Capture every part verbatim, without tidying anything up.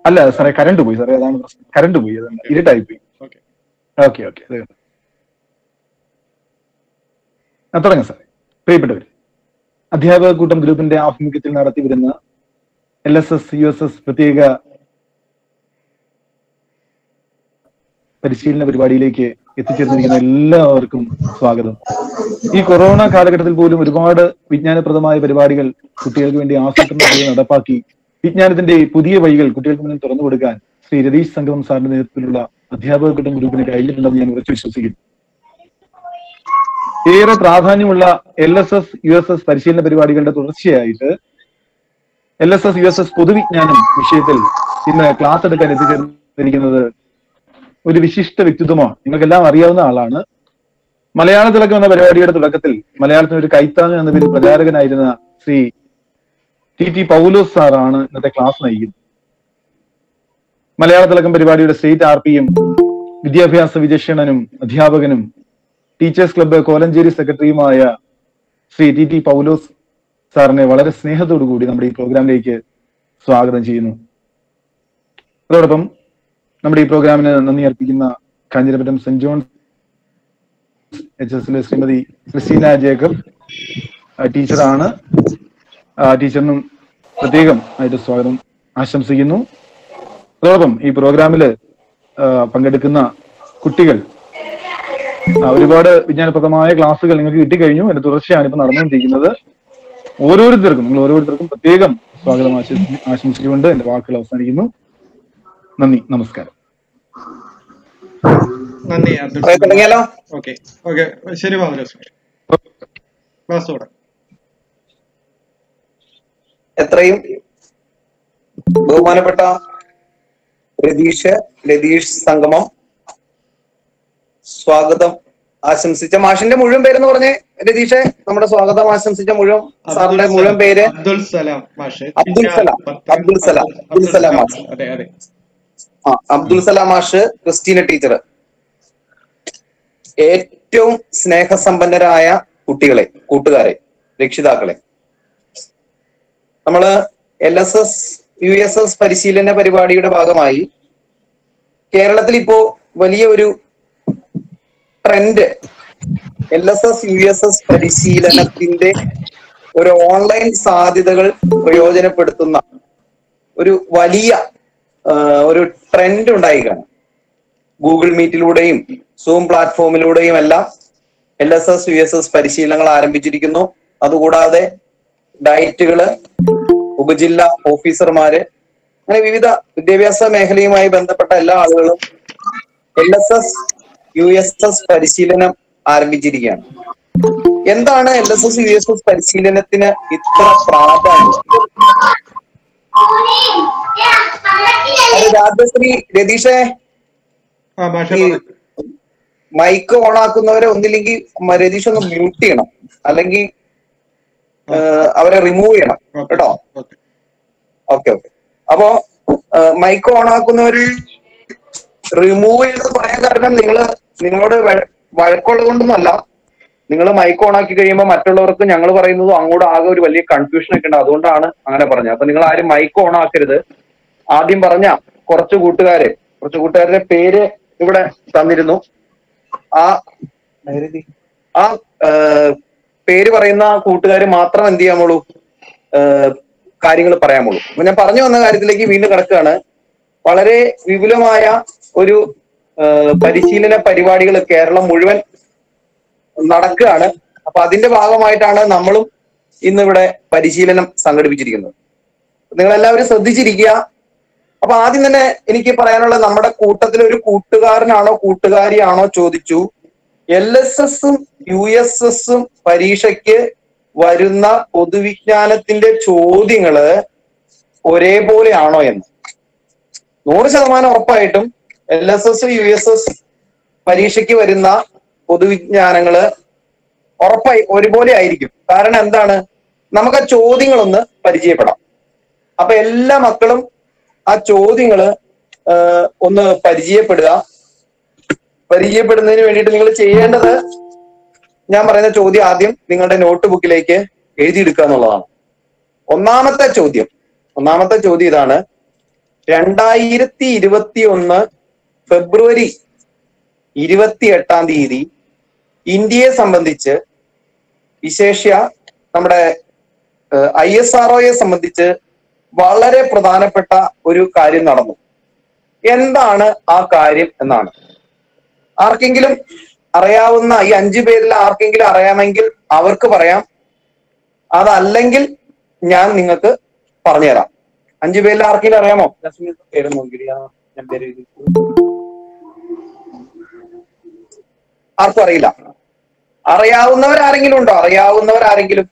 അല്ല സാറേ, കറണ്ട് പോയി സാറേ, അതാണ് പ്രശ്നം. കറണ്ട് പോയി, അതാണ് ഇരുട്ടായി പോയി. ഓക്കെ ഓക്കെ തുടങ്ങാം സാറേ. പ്രിയപ്പെട്ടവർ, അധ്യാപക കൂട്ടം ഗ്രൂപ്പിന്റെ ആഭിമുഖ്യത്തിൽ നടത്തി വരുന്ന L S S U S S പ്രത്യേക പരിശീലന പരിപാടിയിലേക്ക് എത്തിച്ചേർന്നിരിക്കുന്ന എല്ലാവർക്കും സ്വാഗതം. ഈ കൊറോണ കാലഘട്ടത്തിൽ പോലും ഒരുപാട് വിജ്ഞാനപ്രദമായ പരിപാടികൾ കുട്ടികൾക്ക് വേണ്ടി ആസൂത്രണം ചെയ്ത് നടപ്പാക്കി വിജ്ഞാനത്തിന്റെ പുതിയ വഴികൾ കുട്ടികൾക്ക് മുന്നിൽ തുറന്നു കൊടുക്കാൻ ശ്രീ രതീഷ് സംഗമം സാറിന്റെ നേതൃത്വത്തിലുള്ള അധ്യാപക കൂട്ടം ഗ്രൂപ്പിന് കഴിഞ്ഞിട്ടുണ്ടെന്ന് ഞാൻ ഉറച്ചു വിശ്വസിക്കുന്നു. ഏറെ പ്രാധാന്യമുള്ള L S S U S S പരിശീലന പരിപാടികളുടെ തുടർച്ചയായിട്ട് L S S U S S പൊതുവിജ്ഞാനം വിഷയത്തിൽ ഇന്ന് ക്ലാസ് എടുക്കാൻ എത്തിച്ചേർന്നിരിക്കുന്നത് ഒരു വിശിഷ്ട വ്യക്തിത്വമാണ്. നിങ്ങൾക്കെല്ലാം അറിയാവുന്ന ആളാണ്. മലയാള തിളക്കം എന്ന പരിപാടിയുടെ തുടക്കത്തിൽ മലയാളത്തിന് ഒരു കൈത്താങ് എന്ന പേരിൽ പ്രചാരകനായിരുന്ന ശ്രീ ടി ടി പൗലോസ് സാറാണ് ഇന്നത്തെ ക്ലാസ് നയിക്കുന്നത്. മലയാള തിളക്കം പരിപാടിയുടെ സ്റ്റേറ്റ് ആർ പിയും വിദ്യാഭ്യാസ വിചക്ഷണനും അധ്യാപകനും ടീച്ചേഴ്സ് ക്ലബ്ബ് കോലഞ്ചേരി സെക്രട്ടറിയുമായ ശ്രീ ടി ടി പൗലോസ് സാറിനെ വളരെ സ്നേഹത്തോടു കൂടി നമ്മുടെ ഈ പ്രോഗ്രാമിലേക്ക് സ്വാഗതം ചെയ്യുന്നു. അതോടൊപ്പം നമ്മുടെ ഈ പ്രോഗ്രാമിന് നന്ദി അർപ്പിക്കുന്ന കാഞ്ഞിരപുരം സെന്റ് ജോൺസ് എച്ച് എസിലെ ശ്രീമതി ക്രിസ്റ്റീന ജേക്കബ് ടീച്ചറാണ്. ടീച്ചറിനും പ്രത്യേകം ആയിട്ട് സ്വാഗതം ആശംസിക്കുന്നു. അതോടൊപ്പം ഈ പ്രോഗ്രാമിൽ പങ്കെടുക്കുന്ന കുട്ടികൾ, ഒരുപാട് വിജ്ഞാനപ്രദമായ ക്ലാസ്സുകൾ നിങ്ങൾക്ക് കിട്ടിക്കഴിഞ്ഞു. അതിന്റെ തുടർച്ചയാണ് ഇപ്പൊ നടന്നുകൊണ്ടിരിക്കുന്നത്. ഓരോരുത്തർക്കും നിങ്ങൾ ഓരോരുത്തർക്കും പ്രത്യേകം സ്വാഗതം ആശംസിച്ചുകൊണ്ട് എന്റെ വാക്കുകൾ അവസാനിക്കുന്നു. നന്ദി, നമസ്കാരം. നന്ദി. തുടങ്ങിയാലോ? ഓക്കെ ഓക്കെ ശരി. എത്രയും ബഹുമാനപ്പെട്ട രതീഷ് രതീഷ് സംഗമം സ്വാഗതം ആശംസിച്ച മാഷിന്റെ മുഴുവൻ പേരെന്ന് പറഞ്ഞേ രതീഷെ. നമ്മുടെ സ്വാഗതം ആശംസിച്ച മുഴുവൻ സാറിന്റെ മുഴുവൻ പേര് അബ്ദുൽ സലാം മാഷ്. അബ്ദുൽ സലാം അബ്ദുൽ സലാം അബ്ദുൽ സലാം മാഷ്. ആ അബ്ദുൽ സലാം മാഷ്, ക്രിസ്റ്റീന ടീച്ചർ, ഏറ്റവും സ്നേഹസമ്പന്നരായ കുട്ടികളെ, കൂട്ടുകാരെ, രക്ഷിതാക്കളെ, നമ്മള് L S S U S S പരിശീലന പരിപാടിയുടെ ഭാഗമായി കേരളത്തിൽ ഇപ്പോ വലിയ ഒരു trend L S S U S S പരിശീലനത്തിന്റെ ഒരു ഓൺലൈൻ സാധ്യതകൾ പ്രയോജനപ്പെടുത്തുന്ന ഒരു വലിയ ഒരു ട്രെൻഡ് ഉണ്ടായിക്കാണ്. ഗൂഗിൾ മീറ്റിലൂടെയും സൂം പ്ലാറ്റ്ഫോമിലൂടെയും എല്ലാം L S S U S S പരിശീലനങ്ങൾ ആരംഭിച്ചിരിക്കുന്നു. അതുകൂടാതെ ഡയറ്റുകള്, ഉപജില്ലാ ഓഫീസർമാര്, അങ്ങനെ വിവിധ വിദ്യാഭ്യാസ മേഖലയുമായി ബന്ധപ്പെട്ട എല്ലാ ആളുകളും L S S U S S പരിശീലനം ആരംഭിച്ചിരിക്കുകയാണ്. എന്താണ് L S S U S S പരിശീലനത്തിന് ഇത്ര പ്രാധാന്യം? രാജശ്രീ, രതീഷേ, ഈ മൈക്ക് ഓൺ ആക്കുന്നവരെ ഒന്നില്ലെങ്കിൽ രതീഷ് ഒന്ന് മ്യൂട്ട് ചെയ്യണം, അല്ലെങ്കിൽ അവരെ റിമൂവ് ചെയ്യണം കേട്ടോ. ഓക്കെ ഓക്കെ അപ്പോ മൈക്ക് ഓൺ ആക്കുന്നവര് റിമൂവ് ചെയ്ത് പറയാൻ കാരണം നിങ്ങള് നിങ്ങളോട് വഴക്കുള്ളത് കൊണ്ടൊന്നുമല്ല. നിങ്ങൾ മൈക്ക് ഓൺ ആക്കി കഴിയുമ്പോൾ മറ്റുള്ളവർക്ക് ഞങ്ങൾ പറയുന്നതും അങ്ങോട്ട് ആകെ ഒരു വലിയ കൺഫ്യൂഷൻ ഒക്കെ ഉണ്ട്. അതുകൊണ്ടാണ് അങ്ങനെ പറഞ്ഞത്. അപ്പൊ നിങ്ങൾ ആരും മൈക്ക് ഓൺ ആക്കരുത്. ആദ്യം പറഞ്ഞ കുറച്ച് കൂട്ടുകാരെ കുറച്ച് കൂട്ടുകാരുടെ പേര് ഇവിടെ തന്നിരുന്നു. ആ ആ പേര് പറയുന്ന കൂട്ടുകാർ മാത്രം എന്ത് ചെയ്യാമുള്ളൂ, കാര്യങ്ങൾ പറയാമുള്ളൂ. അപ്പൊ ഞാൻ പറഞ്ഞു വന്ന കാര്യത്തിലേക്ക് വീണ്ടും കിടക്കുകയാണ്. വളരെ വിപുലമായ ഒരു പരിശീലന പരിപാടികൾ കേരളം മുഴുവൻ നടക്കുകയാണ്. അപ്പൊ അതിന്റെ ഭാഗമായിട്ടാണ് നമ്മളും ഇന്നിവിടെ പരിശീലനം സംഘടിപ്പിച്ചിരിക്കുന്നത്. നിങ്ങളെല്ലാവരും ശ്രദ്ധിച്ചിരിക്കുക. അപ്പൊ ആദ്യം തന്നെ എനിക്ക് പറയാനുള്ള, നമ്മുടെ കൂട്ടത്തിൽ ഒരു കൂട്ടുകാരനാണോ കൂട്ടുകാരിയാണോ ചോദിച്ചു, എൽ എസ് എസും യു എസ് എസും പരീക്ഷയ്ക്ക് വരുന്ന പൊതുവിജ്ഞാനത്തിന്റെ ചോദ്യങ്ങള് ഒരേപോലെയാണോ എന്ന്. നൂറ് ശതമാനം ഉറപ്പായിട്ടും L S S U S S പരീക്ഷയ്ക്ക് വരുന്ന പൊതുവിജ്ഞാനങ്ങള് ഉറപ്പായി ഒരുപോലെ ആയിരിക്കും. കാരണം എന്താണ്, നമുക്ക് ആ ചോദ്യങ്ങളൊന്ന് പരിചയപ്പെടാം. അപ്പൊ എല്ലാ മക്കളും ആ ചോദ്യങ്ങള് ഒന്ന് പരിചയപ്പെടുക. പരിചയപ്പെടുന്നതിന് വേണ്ടിയിട്ട് നിങ്ങൾ ചെയ്യേണ്ടത്, ഞാൻ പറയുന്ന ചോദ്യം ആദ്യം നിങ്ങളുടെ നോട്ട് ബുക്കിലേക്ക് എഴുതിയെടുക്കുക എന്നുള്ളതാണ്. ഒന്നാമത്തെ ചോദ്യം ഒന്നാമത്തെ ചോദ്യം ഇതാണ്: രണ്ടായിരത്തി ഇരുപത്തി ഒന്ന് ഫെബ്രുവരി ഇരുപത്തി എട്ടാം തീയതി ഇന്ത്യയെ സംബന്ധിച്ച് വിശേഷ്യ നമ്മുടെ ഐ എസ് ആർ ഒയെ സംബന്ധിച്ച് വളരെ പ്രധാനപ്പെട്ട ഒരു കാര്യം നടന്നു. എന്താണ് ആ കാര്യം എന്നാണ് ആർക്കെങ്കിലും അറിയാവുന്ന ഈ അഞ്ചു പേരിൽ ആർക്കെങ്കിലും അറിയാമെങ്കിൽ അവർക്ക് പറയാം, അതല്ലെങ്കിൽ ഞാൻ നിങ്ങൾക്ക് പറഞ്ഞുതരാം. അഞ്ചു പേരിൽ ആർക്കെങ്കിലും അറിയാമോ? പേര് നോക്കി ഞാൻ പേര് ആർക്കും അറിയില്ല. അറിയാവുന്നവർ ആരെങ്കിലും ഉണ്ടോ? അറിയാവുന്നവർ ആരെങ്കിലും?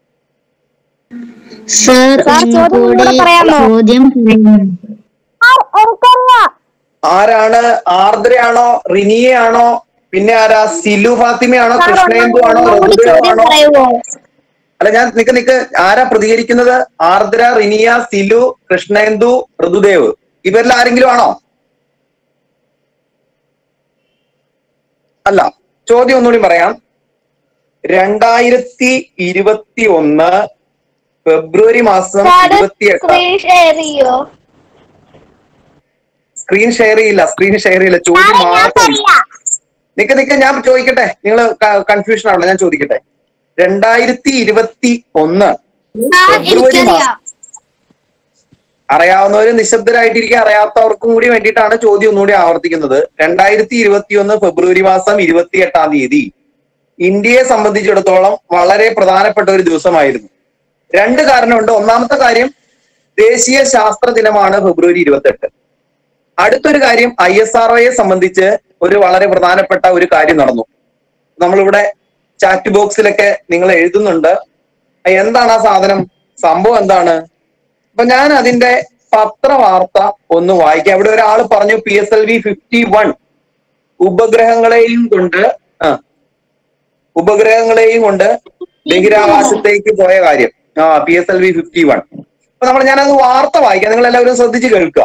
ആരാണ്? ആർദ്രയാണോ? റിനിയയാണോ? പിന്നെ ആരാ? സിലു ഫാത്തിമയാണോ? കൃഷ്ണേന്ദു ആണോ? ഋതുദേവാണോ? അല്ല, ഞാൻ നിക്ക് നിക്ക് ആരാ പ്രതികരിക്കുന്നത്? ആർദ്ര, റിനിയ, സിലു, കൃഷ്ണേന്ദു, ഋതുദേവ്, ഇവരിൽ ആരെങ്കിലും ആണോ? അല്ല. ചോദ്യം ഒന്നുകൂടി പറയാം. രണ്ടായിരത്തി ഇരുപത്തി ഒന്ന് ഫെബ്രുവരി മാസം ഇരുപത്തി എട്ടാം സ്ക്രീൻ ഷെയർ ചെയ്യില്ല. സ്ക്രീൻ ഷെയർ ചെയ്യില്ല. ചോദ്യം മാത്രം. നിക്ക് നിക്ക് ഞാൻ ചോദിക്കട്ടെ, നിങ്ങൾ കൺഫ്യൂഷൻ ആവണം. ഞാൻ ചോദിക്കട്ടെ. രണ്ടായിരത്തി ഇരുപത്തി ഒന്ന് ഫെബ്രുവരി മാസം, അറിയാവുന്നവര് നിശബ്ദരായിട്ടിരിക്കുക, അറിയാത്തവർക്കും കൂടി വേണ്ടിയിട്ടാണ് ചോദ്യം ഒന്നുകൂടി ആവർത്തിക്കുന്നത്. രണ്ടായിരത്തി ഇരുപത്തി ഒന്ന് ഫെബ്രുവരി മാസം ഇരുപത്തി എട്ടാം തീയതി ഇന്ത്യയെ സംബന്ധിച്ചിടത്തോളം വളരെ പ്രധാനപ്പെട്ട ഒരു ദിവസമായിരുന്നു. രണ്ട് കാരണമുണ്ട്. ഒന്നാമത്തെ കാര്യം, ദേശീയ ശാസ്ത്ര ദിനമാണ് ഫെബ്രുവരി ഇരുപത്തെട്ട്. അടുത്തൊരു കാര്യം, ഐ എസ് ആർ ഒയെ സംബന്ധിച്ച് ഒരു വളരെ പ്രധാനപ്പെട്ട ഒരു കാര്യം നടന്നു. നമ്മളിവിടെ ചാറ്റ് ബോക്സിലൊക്കെ നിങ്ങൾ എഴുതുന്നുണ്ട്, എന്താണ് ആ സാധനം, സംഭവം എന്താണ്? അപ്പൊ ഞാൻ അതിന്റെ പത്രവാർത്ത ഒന്ന് വായിക്കാം. അവിടെ ഒരാൾ പറഞ്ഞു P S L V fifty one ഉപഗ്രഹങ്ങളെയും കൊണ്ട് ആ ഉപഗ്രഹങ്ങളെയും കൊണ്ട് ബഹിരാകാശത്തേക്ക് പോയ കാര്യം. ആ P S L V fifty one. അപ്പൊ നമ്മൾ ഞാനത് വാർത്ത വായിക്കാം, നിങ്ങൾ എല്ലാവരും ശ്രദ്ധിച്ച് കേൾക്കുക.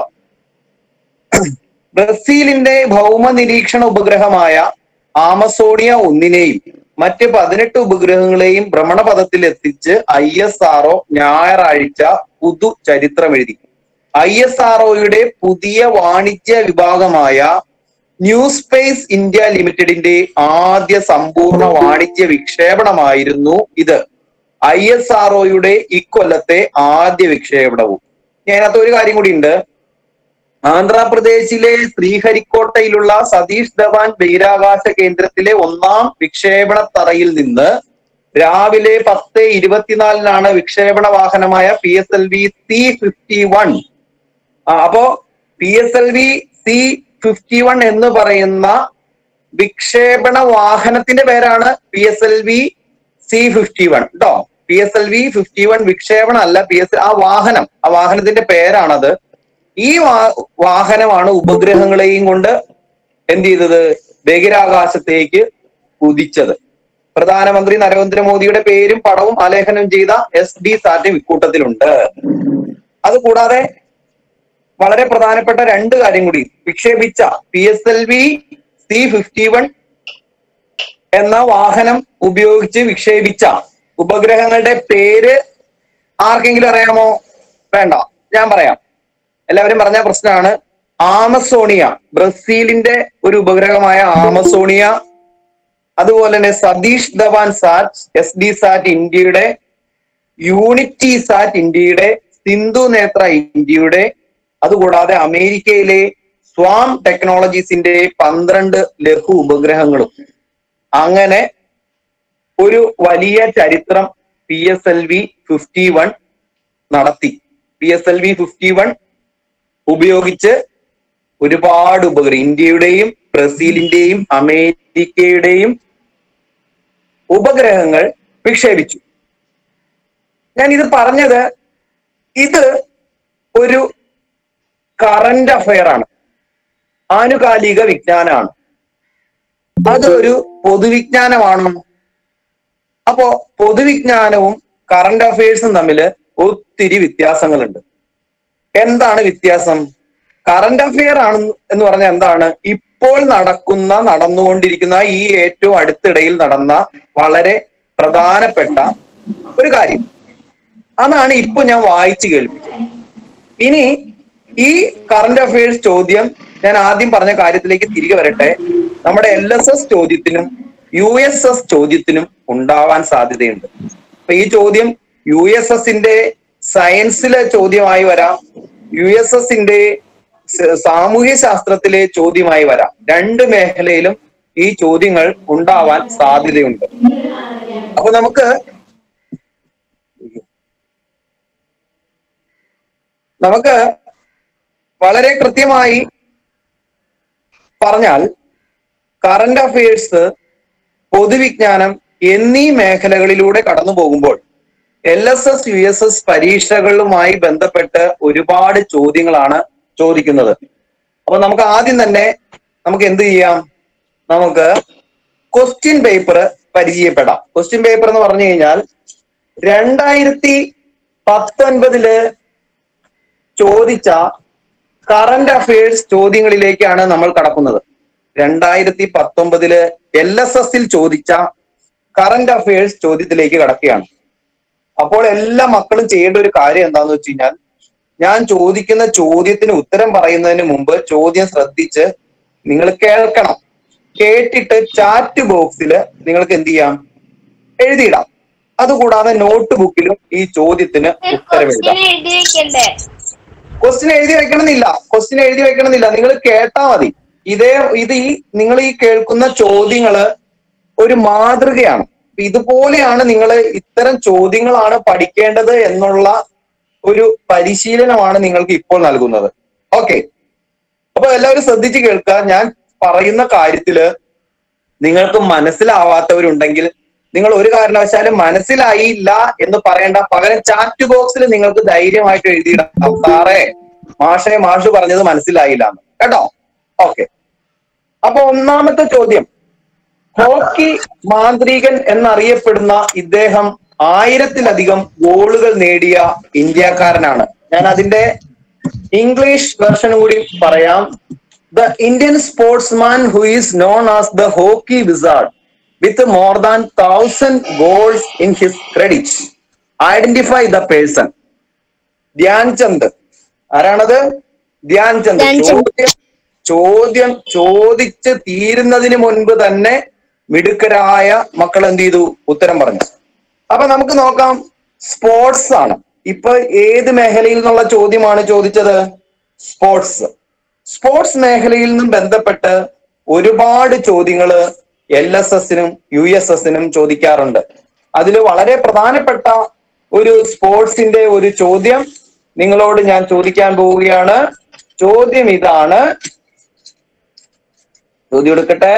ബ്രസീലിന്റെ ഭൗമ നിരീക്ഷണ ഉപഗ്രഹമായ ആമസോണിയ ഒന്നിനെയും മറ്റ് പതിനെട്ട് ഉപഗ്രഹങ്ങളെയും ഭ്രമണപഥത്തിൽ എത്തിച്ച് ഐ എസ് ആർ ഒ ഞായറാഴ്ച പുതു ചരിത്രം എഴുതി. ഐ എസ് ആർ ഒയുടെ പുതിയ വാണിജ്യ വിഭാഗമായ ന്യൂ സ്പേസ് ഇന്ത്യ ലിമിറ്റഡിന്റെ ആദ്യ സമ്പൂർണ്ണ വാണിജ്യ വിക്ഷേപണമായിരുന്നു ഇത്. ഐ എസ് ആർ ഒയുടെ ഇക്കൊല്ലത്തെ ആദ്യ വിക്ഷേപണവും. അതിനകത്ത് ഒരു കാര്യം കൂടി ഉണ്ട്. ആന്ധ്രാപ്രദേശിലെ ശ്രീഹരിക്കോട്ടയിലുള്ള സതീഷ് ധവാൻ ബഹിരാകാശ കേന്ദ്രത്തിലെ ഒന്നാം വിക്ഷേപണ തറയിൽ നിന്ന് രാവിലെ പത്ത് ഇരുപത്തിനാലിനാണ് വിക്ഷേപണ വാഹനമായ P S L V C fifty one. അപ്പോ P S L V C fifty one എന്ന് പറയുന്ന വിക്ഷേപണ വാഹനത്തിന്റെ പേരാണ് P S L V C fifty one കേട്ടോ. P S L V fifty one വിക്ഷേപണം അല്ല, പി എസ് ആ വാഹനം, ആ വാഹനത്തിന്റെ പേരാണത്. ഈ വാ വാഹനമാണ് ഉപഗ്രഹങ്ങളെയും കൊണ്ട് എന്ത് ചെയ്തത്, ബഹിരാകാശത്തേക്ക് കുതിച്ചത്. പ്രധാനമന്ത്രി നരേന്ദ്രമോദിയുടെ പേരും പടവും ആലേഖനം ചെയ്ത എസ് ഡി സാറ്റും ഇക്കൂട്ടത്തിലുണ്ട്. അതുകൂടാതെ വളരെ പ്രധാനപ്പെട്ട രണ്ട് കാര്യം കൂടി, വിക്ഷേപിച്ച P S L V C fifty one എന്ന വാഹനം ഉപയോഗിച്ച് വിക്ഷേപിച്ച ഉപഗ്രഹങ്ങളുടെ പേര് ആർക്കെങ്കിലും അറിയാമോ? വേണ്ട, ഞാൻ പറയാം. എല്ലാവരും പറഞ്ഞ പ്രശ്നമാണ്. ആമസോണിയ, ബ്രസീലിന്റെ ഒരു ഉപഗ്രഹമായ ആമസോണിയ, അതുപോലെ തന്നെ Satish Dhawan sat S D sat ഇന്ത്യയുടെ, യൂണിറ്റി സാറ്റ് ഇന്ത്യയുടെ, സിന്ധു നേത്ര ഇന്ത്യയുടെ, അതുകൂടാതെ അമേരിക്കയിലെ സ്വാം ടെക്നോളജീസിന്റെ പന്ത്രണ്ട് ലഘു ഉപഗ്രഹങ്ങളും. അങ്ങനെ ഒരു വലിയ ചരിത്രം P S L V fifty one നടത്തി. P S L V fifty one ഉപയോഗിച്ച് ഒരുപാട് ഉപഗ്രഹം, ഇന്ത്യയുടെയും ബ്രസീലിന്റെയും അമേരിക്കയുടെയും ഉപഗ്രഹങ്ങൾ വിക്ഷേപിച്ചു. ഞാൻ ഇത് പറഞ്ഞത്, ഇത് ഒരു കറന്റ് അഫയർ ആണ്, ആനുകാലിക വിജ്ഞാനമാണ്. അതൊരു പൊതുവിജ്ഞാനമാണ്. അപ്പോ പൊതുവിജ്ഞാനവും കറന്റ് അഫയേഴ്സും തമ്മിൽ ഒത്തിരി വ്യത്യാസങ്ങളുണ്ട്. എന്താണ് വ്യത്യാസം? കറന്റ് അഫെയർ ആണ് എന്ന് പറഞ്ഞാൽ എന്താണ്? ഇപ്പോൾ നടക്കുന്ന നടന്നുകൊണ്ടിരിക്കുന്ന ഈ ഏറ്റവും അടുത്തിടയിൽ നടന്ന വളരെ പ്രധാനപ്പെട്ട ഒരു കാര്യം, അതാണ് ഇപ്പൊ ഞാൻ വായിച്ചു കേൾപ്പിച്ചത്. ഇനി ഈ കറന്റ് അഫയേഴ്സ് ചോദ്യം ഞാൻ ആദ്യം പറഞ്ഞ കാര്യത്തിലേക്ക് തിരികെ വരട്ടെ. നമ്മുടെ എൽ എസ് എസ് ചോദ്യത്തിനും യു എസ് എസ് ചോദ്യത്തിനും ഉണ്ടാവാൻ സാധ്യതയുണ്ട്. അപ്പൊ ഈ ചോദ്യം യു എസ് എസിന്റെ സയൻസിലെ ചോദ്യമായി വരാം, യു എസ് എസിന്റെ സാമൂഹ്യ ശാസ്ത്രത്തിലെ ചോദ്യമായി വരാം. രണ്ട് മേഖലയിലും ഈ ചോദ്യങ്ങൾ ഉണ്ടാവാൻ സാധ്യതയുണ്ട്. അപ്പൊ നമുക്ക് നമുക്ക് വളരെ കൃത്യമായി പറഞ്ഞാൽ കറന്റ് അഫയേഴ്സ്, പൊതുവിജ്ഞാനം എന്നീ മേഖലകളിലൂടെ കടന്നു പോകുമ്പോൾ L S S U S S പരീക്ഷകളുമായി ബന്ധപ്പെട്ട് ഒരുപാട് ചോദ്യങ്ങളാണ് ചോദിക്കുന്നത്. അപ്പൊ നമുക്ക് ആദ്യം തന്നെ നമുക്ക് എന്ത് ചെയ്യാം, നമുക്ക് ക്വസ്റ്റ്യൻ പേപ്പർ പരിചയപ്പെടാം. ക്വസ്റ്റ്യൻ പേപ്പർ എന്ന് പറഞ്ഞു കഴിഞ്ഞാൽ രണ്ടായിരത്തി പത്തൊൻപതില് ചോദിച്ച കറന്റ് അഫയേഴ്സ് ചോദ്യങ്ങളിലേക്കാണ് നമ്മൾ കടക്കുന്നത്. രണ്ടായിരത്തി പത്തൊമ്പതില് എൽ എസ് എസിൽ ചോദിച്ച കറന്റ് അഫയേഴ്സ് ചോദ്യത്തിലേക്ക് കടക്കുകയാണ്. അപ്പോൾ എല്ലാ മക്കളും ചെയ്യേണ്ട ഒരു കാര്യം എന്താന്ന് വെച്ച് കഴിഞ്ഞാൽ, ഞാൻ ചോദിക്കുന്ന ചോദ്യത്തിന് ഉത്തരം പറയുന്നതിന് മുമ്പ് ചോദ്യം ശ്രദ്ധിച്ച് നിങ്ങൾ കേൾക്കണം. കേട്ടിട്ട് ചാറ്റ് ബോക്സിൽ നിങ്ങൾക്ക് എന്ത് ചെയ്യാം, എഴുതിയിടാം. അതുകൂടാതെ നോട്ട് ബുക്കിലും ഈ ചോദ്യത്തിന് ഉത്തരം എഴുതാം. ക്വസ്റ്റ്യൻ എഴുതി വെക്കണമെന്നില്ല, ക്വസ്റ്റ്യൻ എഴുതി വെക്കണമെന്നില്ല, നിങ്ങൾ കേട്ടാ മതി. ഇതേ ഇത് ഈ നിങ്ങൾ ഈ കേൾക്കുന്ന ചോദ്യങ്ങള് ഒരു മാതൃകയാണ്. ഇതുപോലെയാണ് നിങ്ങൾ ഇത്തരം ചോദ്യങ്ങളാണ് പഠിക്കേണ്ടത് എന്നുള്ള ഒരു പരിശീലനമാണ് നിങ്ങൾക്ക് ഇപ്പോൾ നൽകുന്നത്. ഓക്കെ, അപ്പൊ എല്ലാവരും ശ്രദ്ധിച്ച് കേൾക്കുക. ഞാൻ പറയുന്ന കാര്യത്തില് നിങ്ങൾക്ക് മനസ്സിലാവാത്തവരുണ്ടെങ്കിൽ നിങ്ങൾ ഒരു കാരണവശാലും മനസ്സിലായില്ല എന്ന് പറയേണ്ട, പകരം ചാറ്റ് ബോക്സിൽ നിങ്ങൾക്ക് ധൈര്യമായിട്ട് എഴുതിയിടാം, സാറേ മാഷെ മാഷ് പറഞ്ഞത് മനസ്സിലായില്ല എന്ന്, കേട്ടോ. ഓക്കെ, അപ്പൊ ഒന്നാമത്തെ ചോദ്യം, ഹോക്കി മാന്ത്രികൻ എന്നറിയപ്പെടുന്ന ഇദ്ദേഹം ആയിരത്തിലധികം ഗോളുകൾ നേടിയ ഇന്ത്യക്കാരനാണ്. ഞാൻ അതിന്റെ ഇംഗ്ലീഷ് വെർഷൻ കൂടി പറയാം. The Indian sportsman who is known as the hockey wizard with more than thousand goals in his credit. Identify the person. Dhyan Chand. ആരാണത്? ധ്യാൻചന്ദ്. ചോദ്യം ചോദ്യം ചോദിച്ച് തീരുന്നതിന് മുൻപ് തന്നെ മിടുക്കരായ മക്കൾ എന്ത് ചെയ്തു, ഉത്തരം പറഞ്ഞു. അപ്പൊ നമുക്ക് നോക്കാം, സ്പോർട്സ് ആണ്. ഇപ്പൊ ഏത് മേഖലയിൽ നിന്നുള്ള ചോദ്യമാണ് ചോദിച്ചത്? സ്പോർട്സ്. സ്പോർട്സ് മേഖലയിൽ നിന്നും ബന്ധപ്പെട്ട് ഒരുപാട് ചോദ്യങ്ങള് എൽ എസ് എസിനും യു എസ് എസിനും ചോദിക്കാറുണ്ട്. അതിൽ വളരെ പ്രധാനപ്പെട്ട ഒരു സ്പോർട്സിന്റെ ഒരു ചോദ്യം നിങ്ങളോട് ഞാൻ ചോദിക്കാൻ പോവുകയാണ്. ചോദ്യം ഇതാണ്, ചോദ്യം എടുക്കട്ടെ.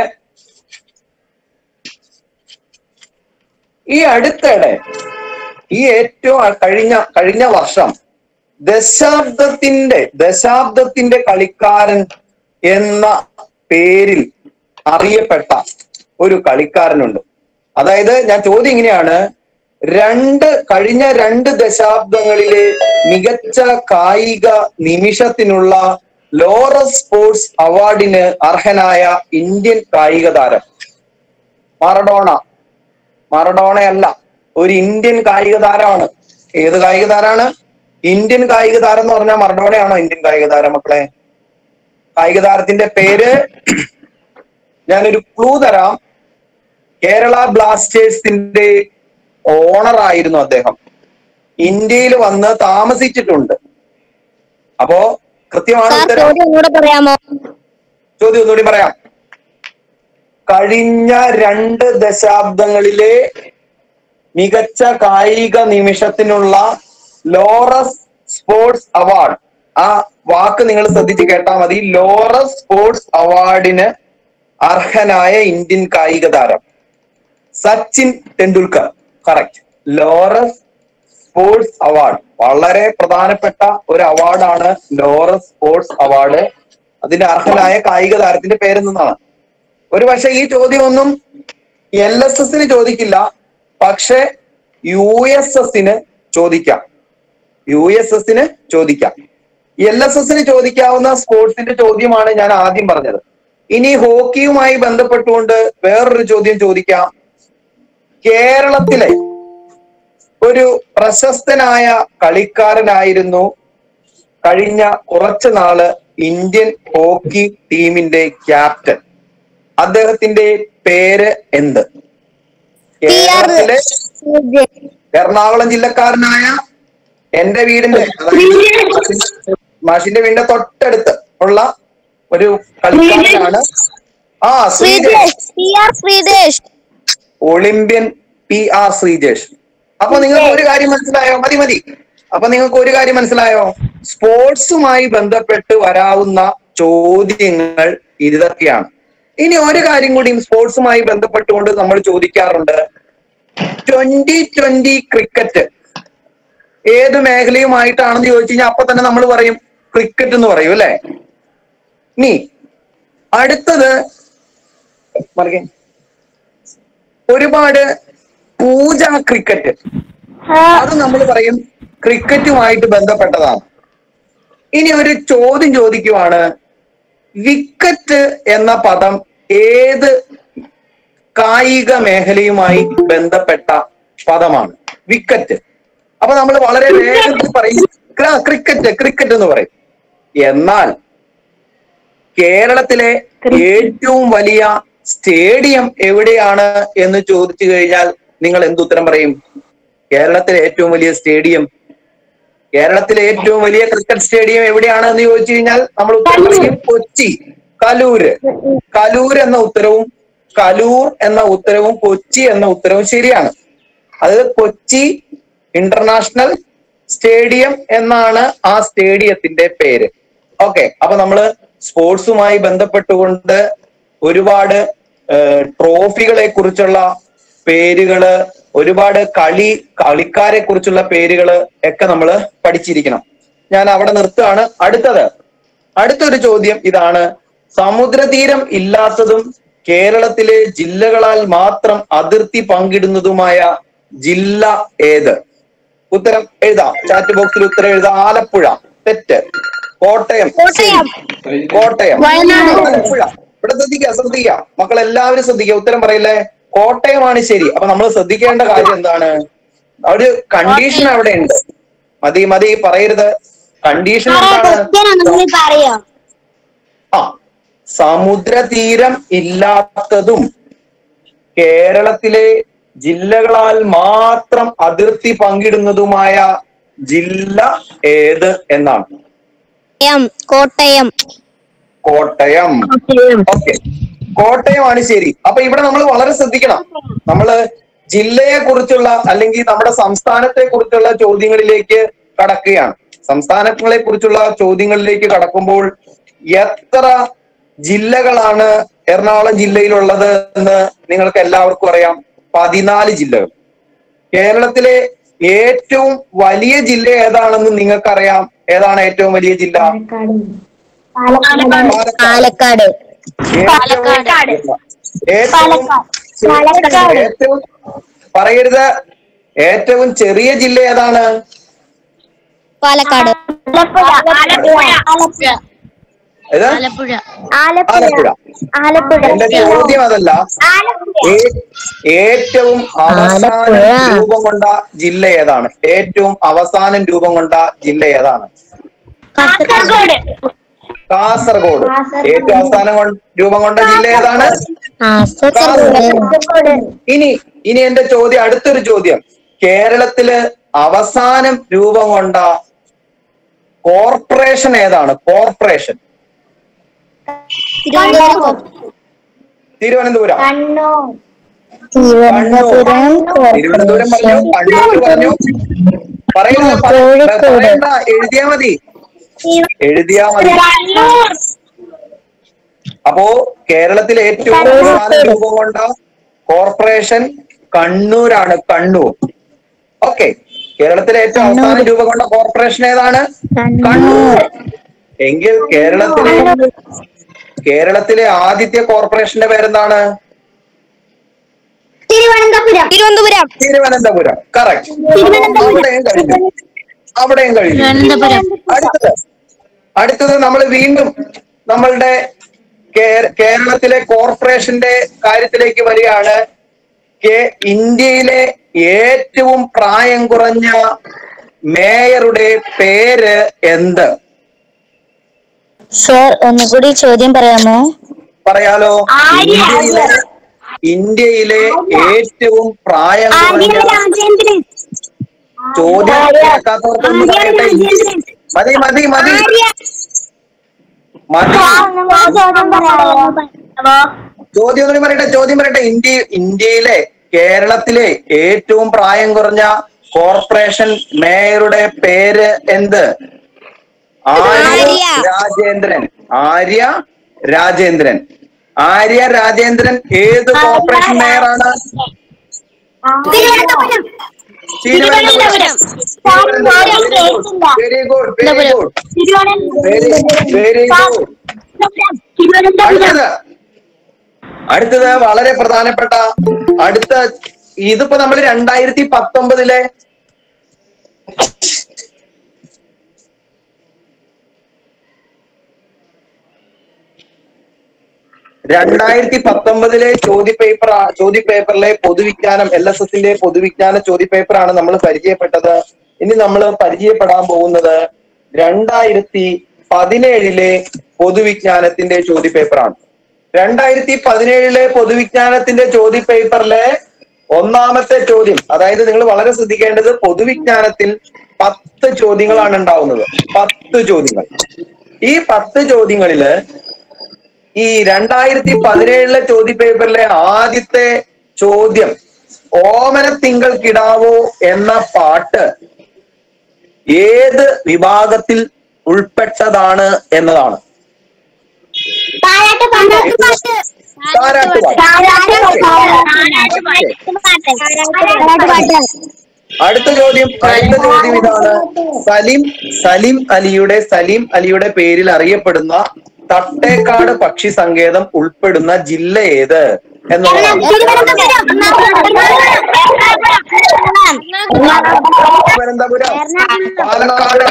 ഈ അടുത്തിടെ ഈ ഏറ്റവും കഴിഞ്ഞ കഴിഞ്ഞ വർഷം ദശാബ്ദത്തിന്റെ ദശാബ്ദത്തിന്റെ കളിക്കാരൻ എന്ന പേരിൽ അറിയപ്പെട്ട ഒരു കളിക്കാരനുണ്ട്. അതായത് ഞാൻ ചോദ്യം ഇങ്ങനെയാണ്, രണ്ട് കഴിഞ്ഞ രണ്ട് ദശാബ്ദങ്ങളിലെ മികച്ച കായിക നിമിഷത്തിനുള്ള ലോറസ് സ്പോർട്സ് അവാർഡിന് അർഹനായ ഇന്ത്യൻ കായിക താരം. മറഡോണ. മറഡോണയല്ല, ഒരു ഇന്ത്യൻ കായിക താരമാണ്. ഏത് കായിക താരമാണ്? ഇന്ത്യൻ കായിക താരം എന്ന് പറഞ്ഞാൽ മറഡോണയാണോ ഇന്ത്യൻ കായിക താരം മക്കളെ? കായിക താരത്തിന്റെ പേര് ഞാനൊരു ക്ലൂ തരാം. കേരള ബ്ലാസ്റ്റേഴ്സിന്റെ ഓണർ ആയിരുന്നു അദ്ദേഹം. ഇന്ത്യയിൽ വന്ന് താമസിച്ചിട്ടുണ്ട്. അപ്പോ കൃത്യമാണ് ഉത്തരം. ചോദ്യം ഒന്നുകൂടി പറയാം. കഴിഞ്ഞ രണ്ട് ദശാബ്ദങ്ങളിലെ മികച്ച കായിക നിമിഷത്തിനുള്ള ലോറസ് സ്പോർട്സ് അവാർഡ്, ആ വാക്ക് നിങ്ങൾ ശ്രദ്ധിച്ച് കേട്ടാൽ മതി. ലോറസ് സ്പോർട്സ് അവാർഡിന് അർഹനായ ഇന്ത്യൻ കായിക താരം Sachin Tendulkar. Correct. Laureus sports award വളരെ പ്രധാനപ്പെട്ട ഒരു അവാർഡാണ് ലോറസ് സ്പോർട്സ് അവാർഡ്. അതിന്റെ അർഹനായ കായിക താരത്തിന്റെ പേര് നിന്നാണ്. ഒരു പക്ഷെ ഈ ചോദ്യം ഒന്നും എൽ എസ് എസിന് ചോദിക്കില്ല, പക്ഷെ യു എസ് എസിന് ചോദിക്കാം. യു എസ് എസിന് ചോദിക്കാം. എൽ എസ് എസിന് ചോദിക്കാവുന്ന സ്പോർട്സിന്റെ ചോദ്യമാണ് ഞാൻ ആദ്യം പറഞ്ഞത്. ഇനി ഹോക്കിയുമായി ബന്ധപ്പെട്ടുകൊണ്ട് വേറൊരു ചോദ്യം ചോദിക്കാം. കേരളത്തിലെ ഒരു പ്രശസ്തനായ കളിക്കാരനായിരുന്നു കഴിഞ്ഞ കുറച്ചു നാള് ഇന്ത്യൻ ഹോക്കി ടീമിന്റെ ക്യാപ്റ്റൻ, അദ്ദേഹത്തിന്റെ പേര് എന്ത്? കേരളത്തിലെ എറണാകുളം ജില്ലക്കാരനായ എന്റെ വീടിന്റെ മാഷിന്റെ വീടിന്റെ തൊട്ടടുത്ത് ഉള്ള ഒരു കളിക്കാരനാണ്. ആ Sreejesh, Olympian P R Sreejesh. അപ്പൊ നിങ്ങൾക്ക് ഒരു കാര്യം മനസ്സിലായോ? മതി മതി അപ്പൊ നിങ്ങൾക്ക് ഒരു കാര്യം മനസ്സിലായോ? സ്പോർട്സുമായി ബന്ധപ്പെട്ട് വരാവുന്ന ചോദ്യങ്ങൾ ഇതൊക്കെയാണ്. ഇനി ഒരു കാര്യം കൂടി സ്പോർട്സുമായി ബന്ധപ്പെട്ടുകൊണ്ട് നമ്മൾ ചോദിക്കാറുണ്ട്. ട്വന്റി ട്വന്റി ക്രിക്കറ്റ് ഏത് മേഖലയുമായിട്ടാണെന്ന് ചോദിച്ചു കഴിഞ്ഞാൽ അപ്പൊ തന്നെ നമ്മൾ പറയും ക്രിക്കറ്റ് എന്ന് പറയും അല്ലെ. ഇനി അടുത്തത് ഒരുപാട് പൂജ ക്രിക്കറ്റ്, അത് നമ്മൾ പറയും ക്രിക്കറ്റുമായിട്ട് ബന്ധപ്പെട്ടതാണ്. ഇനി ഒരു ചോദ്യം ചോദിക്കുവാണ്, വിക്കറ്റ് എന്ന പദം ഏത് കായിക മേഖലയുമായി ബന്ധപ്പെട്ട പദമാണ്? വിക്കറ്റ്. അപ്പൊ നമ്മൾ വളരെ വേഗത്തിൽ പറയും ക്രിക്കറ്റ് ക്രിക്കറ്റ് എന്ന് പറയും. എന്നാൽ കേരളത്തിലെ ഏറ്റവും വലിയ സ്റ്റേഡിയം എവിടെയാണ് എന്ന് ചോദിച്ചു കഴിഞ്ഞാൽ നിങ്ങൾ എന്തുത്തരം പറയും? കേരളത്തിലെ ഏറ്റവും വലിയ സ്റ്റേഡിയം, കേരളത്തിലെ ഏറ്റവും വലിയ ക്രിക്കറ്റ് സ്റ്റേഡിയം എവിടെയാണ് എന്ന് ചോദിച്ചു കഴിഞ്ഞാൽ നമ്മൾ ഉത്തരം പറയും കൊച്ചി, കലൂര്. കലൂർ എന്ന ഉത്തരവും കലൂർ എന്ന ഉത്തരവും കൊച്ചി എന്ന ഉത്തരവും ശരിയാണ്. അത് കൊച്ചി ഇന്റർനാഷണൽ സ്റ്റേഡിയം എന്നാണ് ആ സ്റ്റേഡിയത്തിന്റെ പേര്. ഓക്കെ, അപ്പൊ നമ്മള് സ്പോർട്സുമായി ബന്ധപ്പെട്ടുകൊണ്ട് ഒരുപാട് ട്രോഫികളെ കുറിച്ചുള്ള പേരുകള്, ഒരുപാട് കളി കളിക്കാരെ കുറിച്ചുള്ള പേരുകള് ഒക്കെ നമ്മൾ പഠിച്ചിരിക്കണം. ഞാൻ അവിടെ നിർത്തുകയാണ്. അടുത്തത് അടുത്തൊരു ചോദ്യം ഇതാണ്, സമുദ്രതീരം ഇല്ലാത്തതും കേരളത്തിലെ ജില്ലകളാൽ മാത്രം അതിർത്തി പങ്കിടുന്നതുമായ ജില്ല ഏത്? ഉത്തരം എഴുതാം, ചാറ്റ് ബോക്സിൽ ഉത്തരം എഴുതാം. ആലപ്പുഴ തെറ്റ്. കോട്ടയം കോട്ടയം ആലപ്പുഴ. ഇവിടെ ശ്രദ്ധിക്കുക ശ്രദ്ധിക്കുക മക്കൾ എല്ലാവരും ശ്രദ്ധിക്കുക, ഉത്തരം പറയില്ലേ? കോട്ടയമാണ് ശരി. അപ്പൊ നമ്മൾ ശ്രദ്ധിക്കേണ്ട കാര്യം എന്താണ്? ഒരു കണ്ടീഷൻ അവിടെ ഉണ്ട്. മതി മതി പറയരുത്. കണ്ടീഷൻ എന്താണ്? ആ, സമുദ്രതീരം ഇല്ലാത്തതും കേരളത്തിലെ ജില്ലകളാൽ മാത്രം അതിർത്തി പങ്കിടുന്നതുമായ ജില്ല ഏത് എന്നാണ്? കോട്ടയം. കോട്ടയം. ഓക്കെ, കോട്ടയമാണ് ശരി. അപ്പൊ ഇവിടെ നമ്മൾ വളരെ ശ്രദ്ധിക്കണം. നമ്മള് ജില്ലയെ കുറിച്ചുള്ള അല്ലെങ്കിൽ നമ്മുടെ സംസ്ഥാനത്തെ കുറിച്ചുള്ള ചോദ്യങ്ങളിലേക്ക് കടക്കുകയാണ്. സംസ്ഥാനങ്ങളെ കുറിച്ചുള്ള ചോദ്യങ്ങളിലേക്ക് കടക്കുമ്പോൾ എത്ര ജില്ലകളാണ് എറണാകുളം ജില്ലയിലുള്ളത് എന്ന് നിങ്ങൾക്ക് എല്ലാവർക്കും അറിയാം. പതിനാല് ജില്ലകൾ. കേരളത്തിലെ ഏറ്റവും വലിയ ജില്ല ഏതാണെന്ന് നിങ്ങൾക്കറിയാം. ഏതാണ് ഏറ്റവും വലിയ ജില്ല? പാലക്കാട്. ഏറ്റവും പറയരുത്. ഏറ്റവും ചെറിയ ജില്ല ഏതാണ്? പാലക്കാട്. ആലപ്പുഴ. എന്റെ ചോദ്യം അതല്ല, ഏറ്റവും അവസാനം രൂപം കൊണ്ട ജില്ല ഏതാണ്? ഏറ്റവും അവസാനം രൂപം കൊണ്ട ജില്ല ഏതാണ്? കാസർഗോഡ്. ഏറ്റവും അവസാനം രൂപം കൊണ്ട ജില്ല ഏതാണ്? ഇനി ഇനി എന്റെ ചോദ്യം, അടുത്തൊരു ചോദ്യം, കേരളത്തില് അവസാനം രൂപം കൊണ്ട കോർപ്പറേഷൻ ഏതാണ്? കോർപ്പറേഷൻ. തിരുവനന്തപുരം. തിരുവനന്തപുരം പറഞ്ഞു, കണ്ണൂർ പറഞ്ഞു. പറയണ്ട, എഴുതിയാ മതി, എഴുതിയാ മതി. അപ്പോ കേരളത്തിലെ ഏറ്റവും അവസാനം രൂപം കൊണ്ട കോർപ്പറേഷൻ കണ്ണൂരാണ്. കണ്ണൂർ. ഓക്കെ, കേരളത്തിലെ ഏറ്റവും അവസാനം രൂപം കൊണ്ട കോർപ്പറേഷൻ ഏതാണ്? കണ്ണൂർ. എങ്കിൽ കേരളത്തിലെ കേരളത്തിലെ ആദ്യത്തെ കോർപ്പറേഷന്റെ പേരെന്താണ്? തിരുവനന്തപുരം. തിരുവനന്തപുരം. തിരുവനന്തപുരം. കറക്റ്റ്. അവിടെയും കഴിഞ്ഞു, അവിടെയും കഴിഞ്ഞു. അടുത്തത് അടുത്തത് നമ്മൾ വീണ്ടും നമ്മളുടെ കേരളത്തിലെ കോർപ്പറേഷന്റെ കാര്യത്തിലേക്ക് വരികയാണ്. ഇന്ത്യയിലെ ഏറ്റവും പ്രായം കുറഞ്ഞ മേയറുടെ പേര് എന്ത്? സർ ഒന്നുകൂടി ചോദ്യം പറയാമോ? പറയാലോ. ഇന്ത്യയിലെ ഇന്ത്യയിലെ ഏറ്റവും പ്രായം കുറഞ്ഞ ചോദ്യം കേൾക്കാത്തവർക്ക് ഒന്ന് പറയട്ടെ. മതി മതി മതി മതി ചോദ്യം ഒന്നും പറയട്ടെ ചോദ്യം പറയട്ടെ. ഇന്ത്യ ഇന്ത്യയിലെ കേരളത്തിലെ ഏറ്റവും പ്രായം കുറഞ്ഞ കോർപ്പറേഷൻ മേയറുടെ പേര് എന്ത്? ആര്യ രാജേന്ദ്രൻ. ആര്യ രാജേന്ദ്രൻ. ആര്യ രാജേന്ദ്രൻ ഏത് കോർപ്പറേഷൻ മേയറാണ്? Thiruvananthapuram. Very good very good very good. അടുത്തത് അടുത്തത് വളരെ പ്രധാനപ്പെട്ട അടുത്ത ഇതിപ്പോ നമ്മൾ രണ്ടായിരത്തി പത്തൊമ്പതിലെ രണ്ടായിരത്തി പത്തൊമ്പതിലെ ചോദ്യ പേപ്പർ ചോദ്യ പേപ്പറിലെ പൊതുവിജ്ഞാനം എൽ എസ് എസിന്റെ പൊതുവിജ്ഞാന ചോദ്യ പേപ്പറാണ് നമ്മൾ പരിചയപ്പെട്ടത്. ഇനി നമ്മൾ പരിചയപ്പെടാൻ പോകുന്നത് രണ്ടായിരത്തി പതിനേഴിലെ പൊതുവിജ്ഞാനത്തിന്റെ ചോദ്യ പേപ്പറാണ്. രണ്ടായിരത്തി പതിനേഴിലെ പൊതുവിജ്ഞാനത്തിന്റെ ചോദ്യ പേപ്പറിലെ ഒന്നാമത്തെ ചോദ്യം, അതായത് നിങ്ങൾ വളരെ ശ്രദ്ധിക്കേണ്ടത്, പൊതുവിജ്ഞാനത്തിൽ പത്ത് ചോദ്യങ്ങളാണ് ഉണ്ടാവുന്നത്. പത്ത് ചോദ്യങ്ങൾ. ഈ പത്ത് ചോദ്യങ്ങളില് ഈ രണ്ടായിരത്തി പതിനേഴിലെ ചോദ്യ പേപ്പറിലെ ആദ്യത്തെ ചോദ്യം ഓമന തിങ്കൾ കിടാവോ എന്ന പാട്ട് ഏത് വിഭാഗത്തിൽ ഉൾപ്പെട്ടതാണ് എന്നതാണ്. അടുത്ത ചോദ്യം അടുത്ത ചോദ്യം ഇതാണ്. സലിം സലിം അലിയുടെ സലിം അലിയുടെ പേരിൽ അറിയപ്പെടുന്ന തട്ടേക്കാട് പക്ഷി സങ്കേതം ഉൾപ്പെടുന്ന ജില്ല ഏത് എന്നുള്ളതാണ്. തിരുവനന്തപുരം, പാലക്കാട്.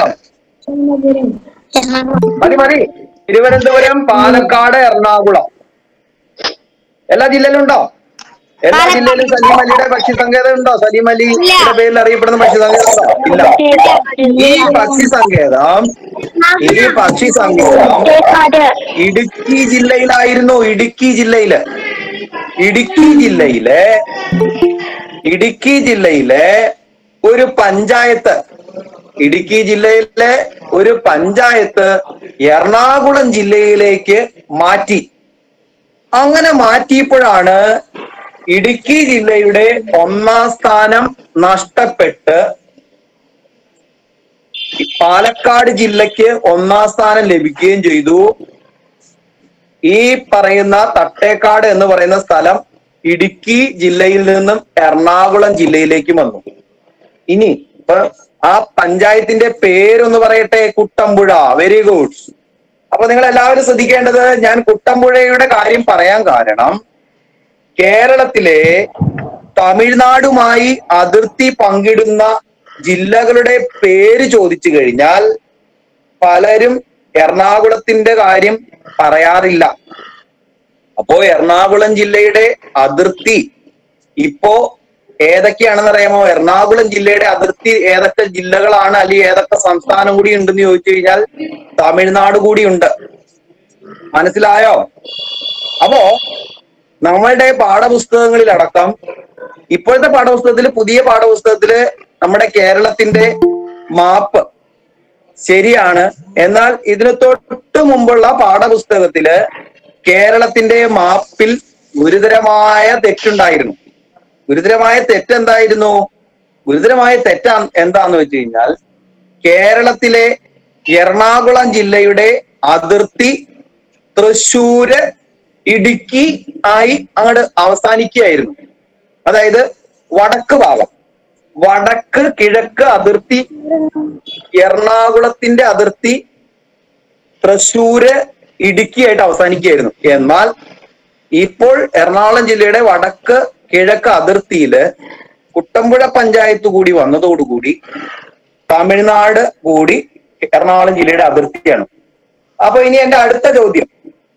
മതി മതി തിരുവനന്തപുരം, പാലക്കാട്, എറണാകുളം. എല്ലാ ജില്ലയിലും ഉണ്ടോ? എല്ലാ ജില്ലയിലും സലീം അലിയുടെ പക്ഷി സങ്കേതം ഉണ്ടോ? സലീം അലിയുടെ പേരിൽ അറിയപ്പെടുന്ന പക്ഷി സങ്കേതം ഉണ്ടോ? ഇല്ല. ഈ പക്ഷി സങ്കേതം ഈ പക്ഷി സങ്കേതം ഇടുക്കി ജില്ലയിലായിരുന്നു. ഇടുക്കി ജില്ലയില് ഇടുക്കി ജില്ലയിലെ ഇടുക്കി ജില്ലയിലെ ഒരു പഞ്ചായത്ത് ഇടുക്കി ജില്ലയിലെ ഒരു പഞ്ചായത്ത് എറണാകുളം ജില്ലയിലേക്ക് മാറ്റി. അങ്ങനെ മാറ്റിയപ്പോഴാണ് ഇടുക്കി ജില്ലയുടെ ഒന്നാം സ്ഥാനം നഷ്ടപ്പെട്ട് പാലക്കാട് ജില്ലയ്ക്ക് ഒന്നാം സ്ഥാനം ലഭിക്കുകയും ചെയ്തു. ഈ പറയുന്ന തട്ടേക്കാട് എന്ന് പറയുന്ന സ്ഥലം ഇടുക്കി ജില്ലയിൽ നിന്നും എറണാകുളം ജില്ലയിലേക്ക് വന്നു. ഇനി ഇപ്പൊ ആ പഞ്ചായത്തിന്റെ പേരൊന്ന് പറയട്ടെ. കുട്ടമ്പുഴ. Very good. അപ്പൊ നിങ്ങൾ എല്ലാവരും ശ്രദ്ധിക്കേണ്ടത്, ഞാൻ കുട്ടമ്പുഴയുടെ കാര്യം പറയാൻ കാരണം കേരളത്തിലെ തമിഴ്നാടുമായി അതിർത്തി പങ്കിടുന്ന ജില്ലകളുടെ പേര് ചോദിച്ചു കഴിഞ്ഞാൽ പലരും എറണാകുളത്തിന്റെ കാര്യം പറയാറില്ല. അപ്പോ എറണാകുളം ജില്ലയുടെ അതിർത്തി ഇപ്പോ ഏതൊക്കെയാണെന്ന് അറിയാമോ? എറണാകുളം ജില്ലയുടെ അതിർത്തി ഏതൊക്കെ ജില്ലകളാണ്, അല്ലെങ്കിൽ ഏതൊക്കെ സംസ്ഥാനം കൂടി ഉണ്ടെന്ന് ചോദിച്ചു കഴിഞ്ഞാൽ തമിഴ്നാട് കൂടി ഉണ്ട്. മനസ്സിലായോ? അപ്പോ നമ്മളുടെ പാഠപുസ്തകങ്ങളിലടക്കം ഇപ്പോഴത്തെ പാഠപുസ്തകത്തില് പുതിയ പാഠപുസ്തകത്തില് നമ്മുടെ കേരളത്തിന്റെ മാപ്പ് ശരിയാണ്. എന്നാൽ ഇതിന് തൊട്ട് മുമ്പുള്ള പാഠപുസ്തകത്തില് കേരളത്തിന്റെ മാപ്പിൽ ഗുരുതരമായ തെറ്റുണ്ടായിരുന്നു. ഗുരുതരമായ തെറ്റെന്തായിരുന്നു? ഗുരുതരമായ തെറ്റ എന്താന്ന് വെച്ച് കഴിഞ്ഞാൽ കേരളത്തിലെ എറണാകുളം ജില്ലയുടെ അതിർത്തി തൃശ്ശൂര്, ഇടുക്കി ആയി അങ്ങോട്ട് അവസാനിക്കുകയായിരുന്നു. അതായത് വടക്ക് ഭാഗം, വടക്ക് കിഴക്ക് അതിർത്തി എറണാകുളത്തിന്റെ അതിർത്തി തൃശ്ശൂര്, ഇടുക്കി ആയിട്ട് അവസാനിക്കുകയായിരുന്നു. എന്നാൽ ഇപ്പോൾ എറണാകുളം ജില്ലയുടെ വടക്ക് കിഴക്ക് അതിർത്തിയില് കുട്ടമ്പുഴ പഞ്ചായത്ത് കൂടി വന്നതോടുകൂടി തമിഴ്നാട് കൂടി എറണാകുളം ജില്ലയുടെ അതിർത്തിയാണ്. അപ്പൊ ഇനി എന്റെ അടുത്ത ചോദ്യം,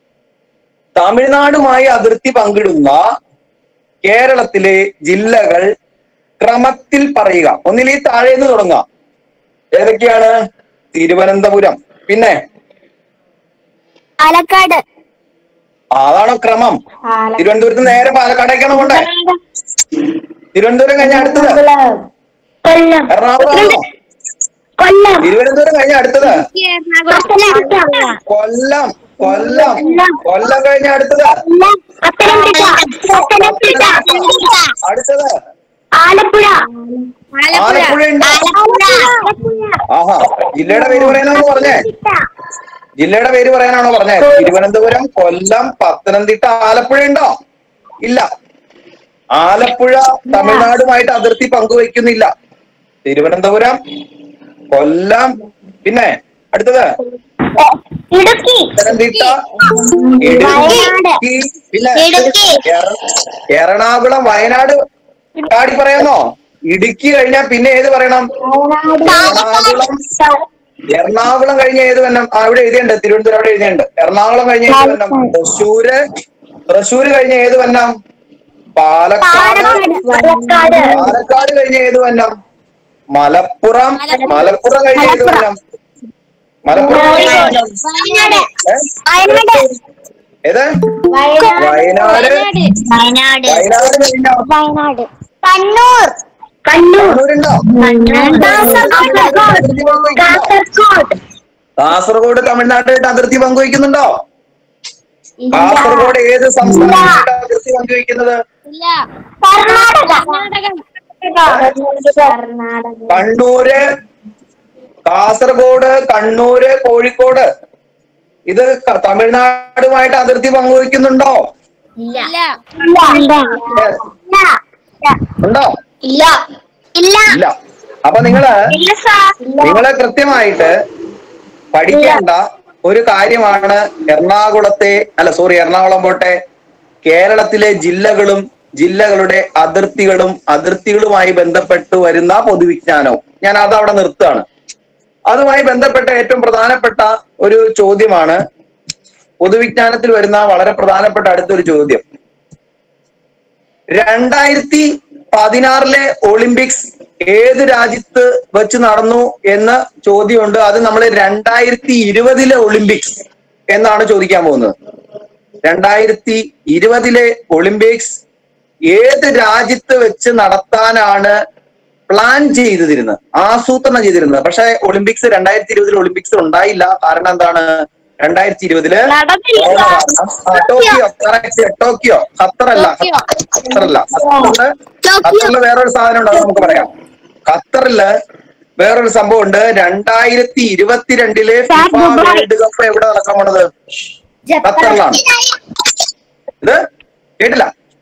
തമിഴ്നാടുമായി അതിർത്തി പങ്കിടുന്ന കേരളത്തിലെ ജില്ലകൾ ക്രമത്തിൽ പറയുക. ഒന്നിൽ ഈ താഴേന്ന് തുടങ്ങാം. ഏതൊക്കെയാണ്? തിരുവനന്തപുരം, പിന്നെ പാലക്കാട്. അതാണോ ക്രമം? തിരുവനന്തപുരത്ത് നേരെ പാലക്കാടേക്കാണ് പോണ്ടേ? തിരുവനന്തപുരം കഴിഞ്ഞ അടുത്തത് എറണാകുളമാണോ? തിരുവനന്തപുരം കഴിഞ്ഞ അടുത്തത് കൊല്ലം. കൊല്ലം കൊല്ലം കഴിഞ്ഞ അടുത്തത് അടുത്തത് ആലപ്പുഴ. ആലപ്പുഴ ഉണ്ടോ? ആഹാ, ജില്ലയുടെ പേര് പറയാനാണോ പറഞ്ഞേ? ജില്ലയുടെ പേര് പറയാനാണോ പറഞ്ഞേ? തിരുവനന്തപുരം, കൊല്ലം, പത്തനംതിട്ട, ആലപ്പുഴ ഉണ്ടോ? ഇല്ല. ആലപ്പുഴ തമിഴ്നാടുമായിട്ട് അതിർത്തി പങ്കുവയ്ക്കുന്നില്ല. തിരുവനന്തപുരം, കൊല്ലം, പിന്നെ അടുത്തത് പത്തനംതിട്ട, ഇടുക്കി, പിന്നെ എറണാകുളം, വയനാട് കാടി പറയാമോ? ഇടുക്കി കഴിഞ്ഞാൽ പിന്നെ ഏത് പറയണം? എറണാകുളം. എറണാകുളം കഴിഞ്ഞ ഏത് വന്നം? അവിടെ എഴുതിയുണ്ട്, തിരുവനന്തപുരം അവിടെ എഴുതിയുണ്ട്. എറണാകുളം കഴിഞ്ഞ ഏത് വന്നം? തൃശ്ശൂര്. തൃശ്ശൂര് കഴിഞ്ഞ ഏത് വന്നം? പാലക്കാട്. പാലക്കാട് കഴിഞ്ഞ ഏത് വന്നം? മലപ്പുറം. മലപ്പുറം കഴിഞ്ഞ ഏത് വന്നം? മലപ്പുറം ഏത്? വയനാട്. വയനാട് കഴിഞ്ഞോ? കണ്ണൂർ. കണ്ണൂരുണ്ടോ? കാസർഗോഡ് തമിഴ്നാട്ടായിട്ട് അതിർത്തി പങ്കുവയ്ക്കുന്നുണ്ടോ? കാസർഗോഡ് ഏത് സംസ്ഥാനമായിട്ട് അതിർത്തി പങ്കുവയ്ക്കുന്നത്? കണ്ണൂര്, കാസർഗോഡ്, കണ്ണൂര്, കോഴിക്കോട് ഇത് തമിഴ്നാടുമായിട്ട് അതിർത്തി പങ്കുവയ്ക്കുന്നുണ്ടോ? ഉണ്ടോ? ഇല്ല. ഇല്ല. അപ്പൊ നിങ്ങള് നിങ്ങള് കൃത്യമായിട്ട് പഠിക്കേണ്ട ഒരു കാര്യമാണ് എറണാകുളത്തെ അല്ല സോറി എറണാകുളം പോട്ടെ കേരളത്തിലെ ജില്ലകളും ജില്ലകളുടെ അതിർത്തികളും അതിർത്തികളുമായി ബന്ധപ്പെട്ട് വരുന്ന പൊതുവിജ്ഞാനവും. ഞാൻ അത് അവിടെ നിർത്തുകയാണ്. അതുമായി ബന്ധപ്പെട്ട ഏറ്റവും പ്രധാനപ്പെട്ട ഒരു ചോദ്യമാണ് പൊതുവിജ്ഞാനത്തിൽ വരുന്ന വളരെ പ്രധാനപ്പെട്ട അടുത്തൊരു ചോദ്യം. രണ്ടായിരത്തി പതിനാറിലെ ഒളിമ്പിക്സ് ഏത് രാജ്യത്ത് വെച്ച് നടന്നു എന്ന ചോദ്യമുണ്ട്. അത് നമ്മൾ രണ്ടായിരത്തി ഇരുപതിലെ ഒളിമ്പിക്സ് എന്നാണ് ചോദിക്കാൻ പോകുന്നത്. രണ്ടായിരത്തി ഇരുപതിലെ ഒളിമ്പിക്സ് ഏത് രാജ്യത്ത് വെച്ച് നടത്താനാണ് പ്ലാൻ ചെയ്തിരുന്നത്, ആസൂത്രണം ചെയ്തിരുന്നത്? പക്ഷെ ഒളിമ്പിക്സ് രണ്ടായിരത്തി ഇരുപതിൽ ഒളിമ്പിക്സ് ഉണ്ടായില്ല. കാരണം എന്താണ്? രണ്ടായിരത്തി ഇരുപതില് ടോക്കിയോ ടോക്കിയോ ഖത്തറല്ല ഖത്തറല്ല ഖത്തറില് വേറൊരു സാധനം ഉണ്ട്, അത് നമുക്ക് പറയാം. ഖത്തറില് വേറൊരു സംഭവം ഉണ്ട്. രണ്ടായിരത്തി ഇരുപത്തിരണ്ടിലെ ഫിഫ വേൾഡ് കപ്പ് എവിടെ നടക്കാൻ പോണത്? ഖത്തറിലാണ്. ഇത് കേട്ടില്ല?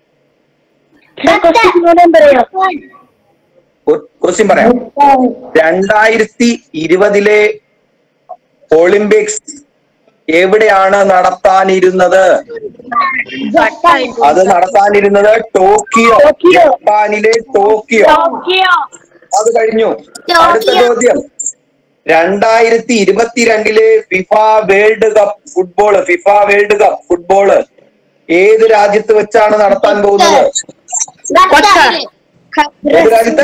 ക്വസ്റ്റ്യൻ പറയാം. രണ്ടായിരത്തി ഇരുപതിലെ ഒളിമ്പിക്സ് എവിടെയാണ് നടത്താനിരുന്നത്? അത് നടത്താനിരുന്നത് ടോക്കിയോ, ജപ്പാനിലെ ടോക്കിയോ. അത് കഴിഞ്ഞു. അടുത്ത ചോദ്യം, രണ്ടായിരത്തി ഇരുപത്തിരണ്ടിലെ FIFA world cup football FIFA world cup football ഏത് രാജ്യത്ത് വെച്ചാണ് നടത്താൻ പോകുന്നത്? ഏത് രാജ്യത്ത്?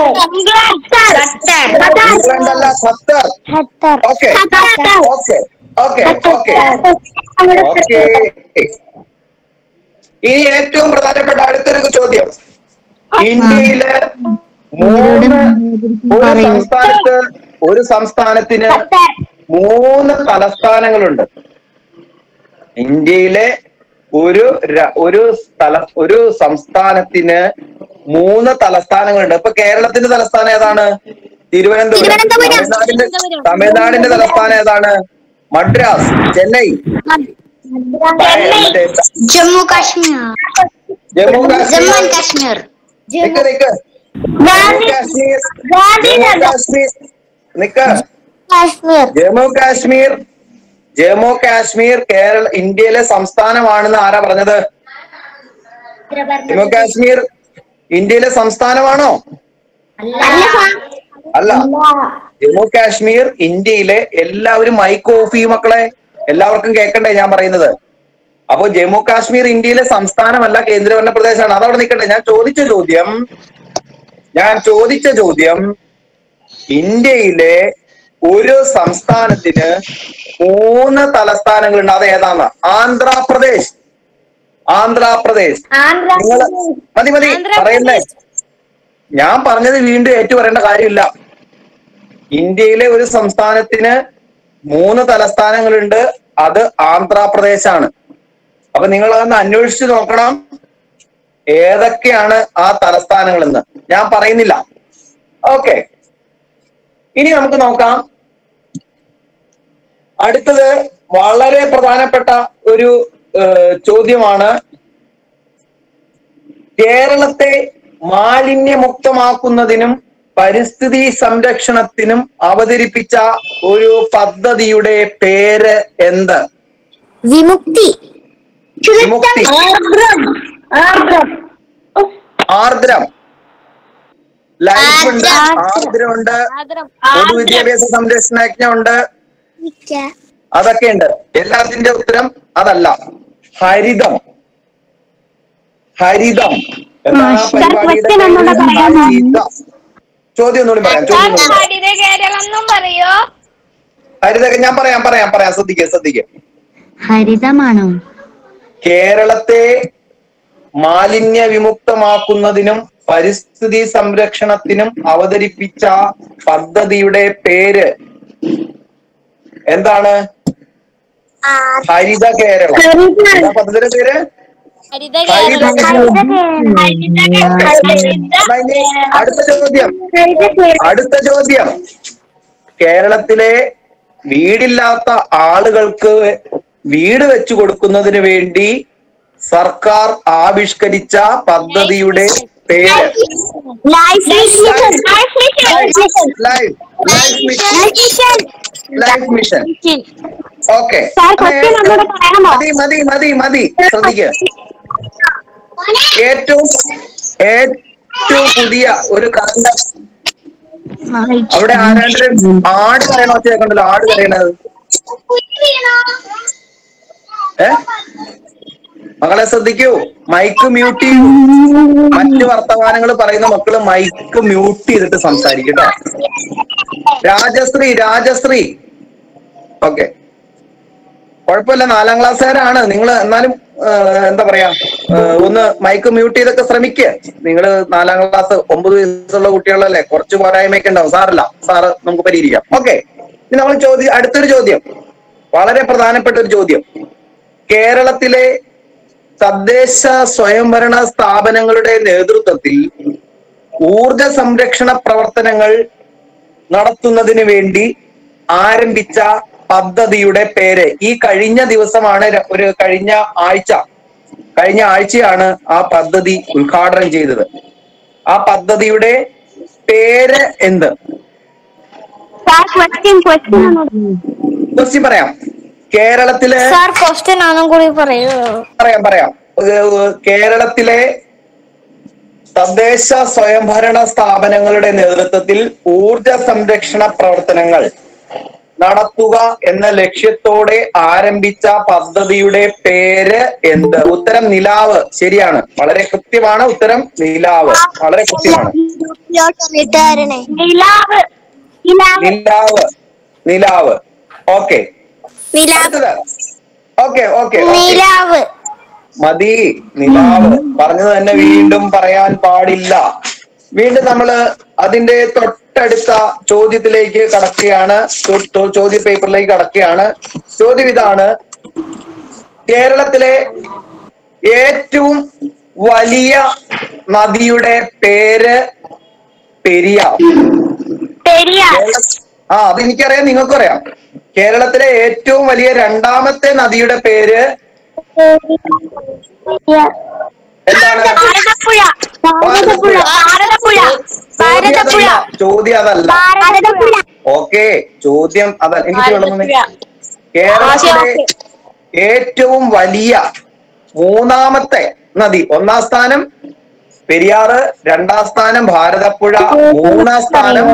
ഇംഗ്ലണ്ടല്ല, Qatar. Okay okay okay okay okay ഇനി ഏറ്റവും പ്രധാനപ്പെട്ട അടുത്തൊരു ചോദ്യം. ഇന്ത്യയിലെ മൂന്ന് ഒരു സംസ്ഥാനത്ത് ഒരു സംസ്ഥാനത്തിന് മൂന്ന് തലസ്ഥാനങ്ങളുണ്ട്. ഇന്ത്യയിലെ ഒരു ഒരു സ്ഥല ഒരു സംസ്ഥാനത്തിന് മൂന്ന് തലസ്ഥാനങ്ങളുണ്ട്. ഇപ്പൊ കേരളത്തിന്റെ തലസ്ഥാനം ഏതാണ്? തിരുവനന്തപുരം. തമിഴ്നാടിന്റെ തമിഴ്നാടിന്റെ തലസ്ഥാനം ഏതാണ്? മദ്രാസ്, ചെന്നൈ. ജമ്മു കാശ്മീർ. ജമ്മു ജമ്മു കാശ്മീർ കാശ്മീർ. നിക്ക് നിക്ക് ജമ്മു കാശ്മീർ ജമ്മു കാശ്മീർ നിക്ക് കാശ്മീർ. ജമ്മു കാശ്മീർ ജമ്മു കാശ്മീർ കേരള ഇന്ത്യയിലെ സംസ്ഥാനമാണെന്ന് ആരാ പറഞ്ഞത്? ജമ്മു കാശ്മീർ ഇന്ത്യയിലെ സംസ്ഥാനമാണോ? അല്ല. ജമ്മു കാശ്മീർ ഇന്ത്യയിലെ എല്ലാവരും മൈക്ക് ഓഫ് ചെയ്യും മക്കളെ, എല്ലാവർക്കും കേൾക്കണ്ടേ ഞാൻ പറയുന്നത്? അപ്പൊ ജമ്മു കാശ്മീർ ഇന്ത്യയിലെ സംസ്ഥാനമല്ല, കേന്ദ്രഭരണ പ്രദേശമാണ്. അതവിടെ നിൽക്കട്ടെ. ഞാൻ ചോദിച്ച ചോദ്യം ഞാൻ ചോദിച്ച ചോദ്യം ഇന്ത്യയിലെ ഒരു സംസ്ഥാനത്തിന് മൂന്ന് തലസ്ഥാനങ്ങളുണ്ട്. അത് ഏതാന്ന്? ആന്ധ്രാപ്രദേശ്. ആന്ധ്രാപ്രദേശ്. നിങ്ങൾ മതി മതി പറയുന്നേ. ഞാൻ പറഞ്ഞത് വീണ്ടും ഏറ്റു പറയേണ്ട കാര്യമില്ല. ഇന്ത്യയിലെ ഒരു സംസ്ഥാനത്തിന് മൂന്ന് തലസ്ഥാനങ്ങളുണ്ട്. അത് ആന്ധ്രാപ്രദേശാണ്. അപ്പൊ നിങ്ങൾ അതൊന്ന് അന്വേഷിച്ച് നോക്കണം ഏതൊക്കെയാണ് ആ തലസ്ഥാനങ്ങളെന്ന്. ഞാൻ പറയുന്നില്ല. ഓക്കെ, ഇനി നമുക്ക് നോക്കാം. അടുത്തത് വളരെ പ്രധാനപ്പെട്ട ഒരു ചോദ്യമാണ്. കേരളത്തെ മാലിന്യമുക്തമാക്കുന്നതിനും പരിസ്ഥിതി സംരക്ഷണത്തിനും അവതരിപ്പിച്ച ഒരു പദ്ധതിയുടെ പേര് എന്ത്? വിമുക്തി. വിമുക്തി. ആർദ്രം. ലൈഫ് ഉണ്ട്, ആർദ്രമുണ്ട്, പൊതുവിദ്യാഭ്യാസ സംരക്ഷണ യജ്ഞമുണ്ട്, അതൊക്കെ ഉണ്ട്. എല്ലാത്തിന്റെ ഉത്തരം അതല്ല. ഹരിതം. ഹരിതം എന്താണ് പരിപാടിയുടെ? ചോദ്യം ഒന്നുകൂടി പറയാം. ചോദ്യം ഹരിത ഞാൻ പറയാം പറയാം പറയാം ശ്രദ്ധിക്കുക ശ്രദ്ധിക്കുക ഹരിതമാണോ? കേരളത്തെ മാലിന്യ വിമുക്തമാക്കുന്നതിനും പരിസ്ഥിതി സംരക്ഷണത്തിനും അവതരിപ്പിച്ച പദ്ധതിയുടെ പേര് എന്താണ്? ഹരിത കേരളം. എന്താ പദ്ധതിയുടെ പേര്? അടുത്ത ചോദ്യം അടുത്ത ചോദ്യം കേരളത്തിലെ വീടില്ലാത്ത ആളുകൾക്ക് വീട് വെച്ചു കൊടുക്കുന്നതിന് വേണ്ടി സർക്കാർ ആവിഷ്കരിച്ച പദ്ധതിയുടെ പേര്? Life mission. Life mission. Okay, മതി മതി മതി മതി ശ്രദ്ധിക്കുക. ഏറ്റവും ഏറ്റവും പുതിയ ഒരു കറണ്ട് അവിടെ ആരാണ്ട് ആട് കരയണ ഒച്ച കേൾക്കണ്ടല്ലോ. ആട് കരയണത് ഏ മകളെ ശ്രദ്ധിക്കൂ. മൈക്ക് മ്യൂട്ട് ചെയ്യൂ. മറ്റു വർത്തമാനങ്ങൾ പറയുന്ന മക്കള് മൈക്ക് മ്യൂട്ട് ചെയ്തിട്ട് സംസാരിക്കട്ടോ. രാജശ്രീ രാജശ്രീ ഓക്കെ, കുഴപ്പമില്ല, നാലാം ക്ലാസ്സുകാരാണ് നിങ്ങൾ. എന്നാലും എന്താ പറയാ, ഒന്ന് മൈക്ക് മ്യൂട്ട് ചെയ്തൊക്കെ ശ്രമിക്കുക. നിങ്ങൾ നാലാം ക്ലാസ് ഒമ്പത് വയസ്സുള്ള കുട്ടികളല്ലേ, കുറച്ച് പോരായ്മയൊക്കെ ഉണ്ടാവും. സാറില്ല, സാറ് നമുക്ക് പരിഹരിക്കാം. ഓക്കെ, ഇനി നമ്മൾ ചോദ്യം അടുത്തൊരു ചോദ്യം, വളരെ പ്രധാനപ്പെട്ട ഒരു ചോദ്യം. കേരളത്തിലെ തദ്ദേശ സ്വയംഭരണ സ്ഥാപനങ്ങളുടെ നേതൃത്വത്തിൽ ഊർജ സംരക്ഷണ പ്രവർത്തനങ്ങൾ നടത്തുന്നതിന് വേണ്ടി ആരംഭിച്ച പദ്ധതിയുടെ പേര്? ഈ കഴിഞ്ഞ ദിവസമാണ്, ഒരു കഴിഞ്ഞ ആഴ്ച കഴിഞ്ഞ ആഴ്ചയാണ് ആ പദ്ധതി ഉദ്ഘാടനം ചെയ്തത്. ആ പദ്ധതിയുടെ പേര് എന്ത്? ക്വസ്റ്റ്യൻ പറയാം. കേരളത്തിലെ പറയാം പറയാം കേരളത്തിലെ തദ്ദേശ സ്വയംഭരണ സ്ഥാപനങ്ങളുടെ നേതൃത്വത്തിൽ ഊർജ സംരക്ഷണ പ്രവർത്തനങ്ങൾ നടത്തുക എന്ന ലക്ഷ്യത്തോടെ ആരംഭിച്ച പദ്ധതിയുടെ പേര് എന്ത്? ഉത്തരം നിലാവ്. ശരിയാണ്, വളരെ കൃത്യമാണ് ഉത്തരം. നിലാവ്, വളരെ കൃത്യമാണ്. നിലാവ് നിലാവ് ഓക്കെ ഓക്കെ ഓക്കെ മതി. നിലാവ് പറഞ്ഞത് തന്നെ വീണ്ടും പറയാൻ പാടില്ല. വീണ്ടും നമ്മള് അതിന്റെ തൊട്ടടുത്ത ചോദ്യത്തിലേക്ക് കടക്കുകയാണ്. ചോദ്യ പേപ്പറിലേക്ക് കടക്കുകയാണ്. ചോദ്യം ഇതാണ്: കേരളത്തിലെ ഏറ്റവും വലിയ നദിയുടെ പേര് പെരിയാർ. ആ അത് എനിക്കറിയാം, നിങ്ങൾക്കും അറിയാം. കേരളത്തിലെ ഏറ്റവും വലിയ രണ്ടാമത്തെ നദിയുടെ പേര് എന്താണ്? ചോദ്യം അതല്ല. ഓക്കെ, ചോദ്യം അതല്ല. എനിക്ക് കേരളത്തിലെ ഏറ്റവും വലിയ മൂന്നാമത്തെ നദി, ഒന്നാം സ്ഥാനം പെരിയാറ്, രണ്ടാം സ്ഥാനം ഭാരതപ്പുഴ, മൂന്നാം സ്ഥാനം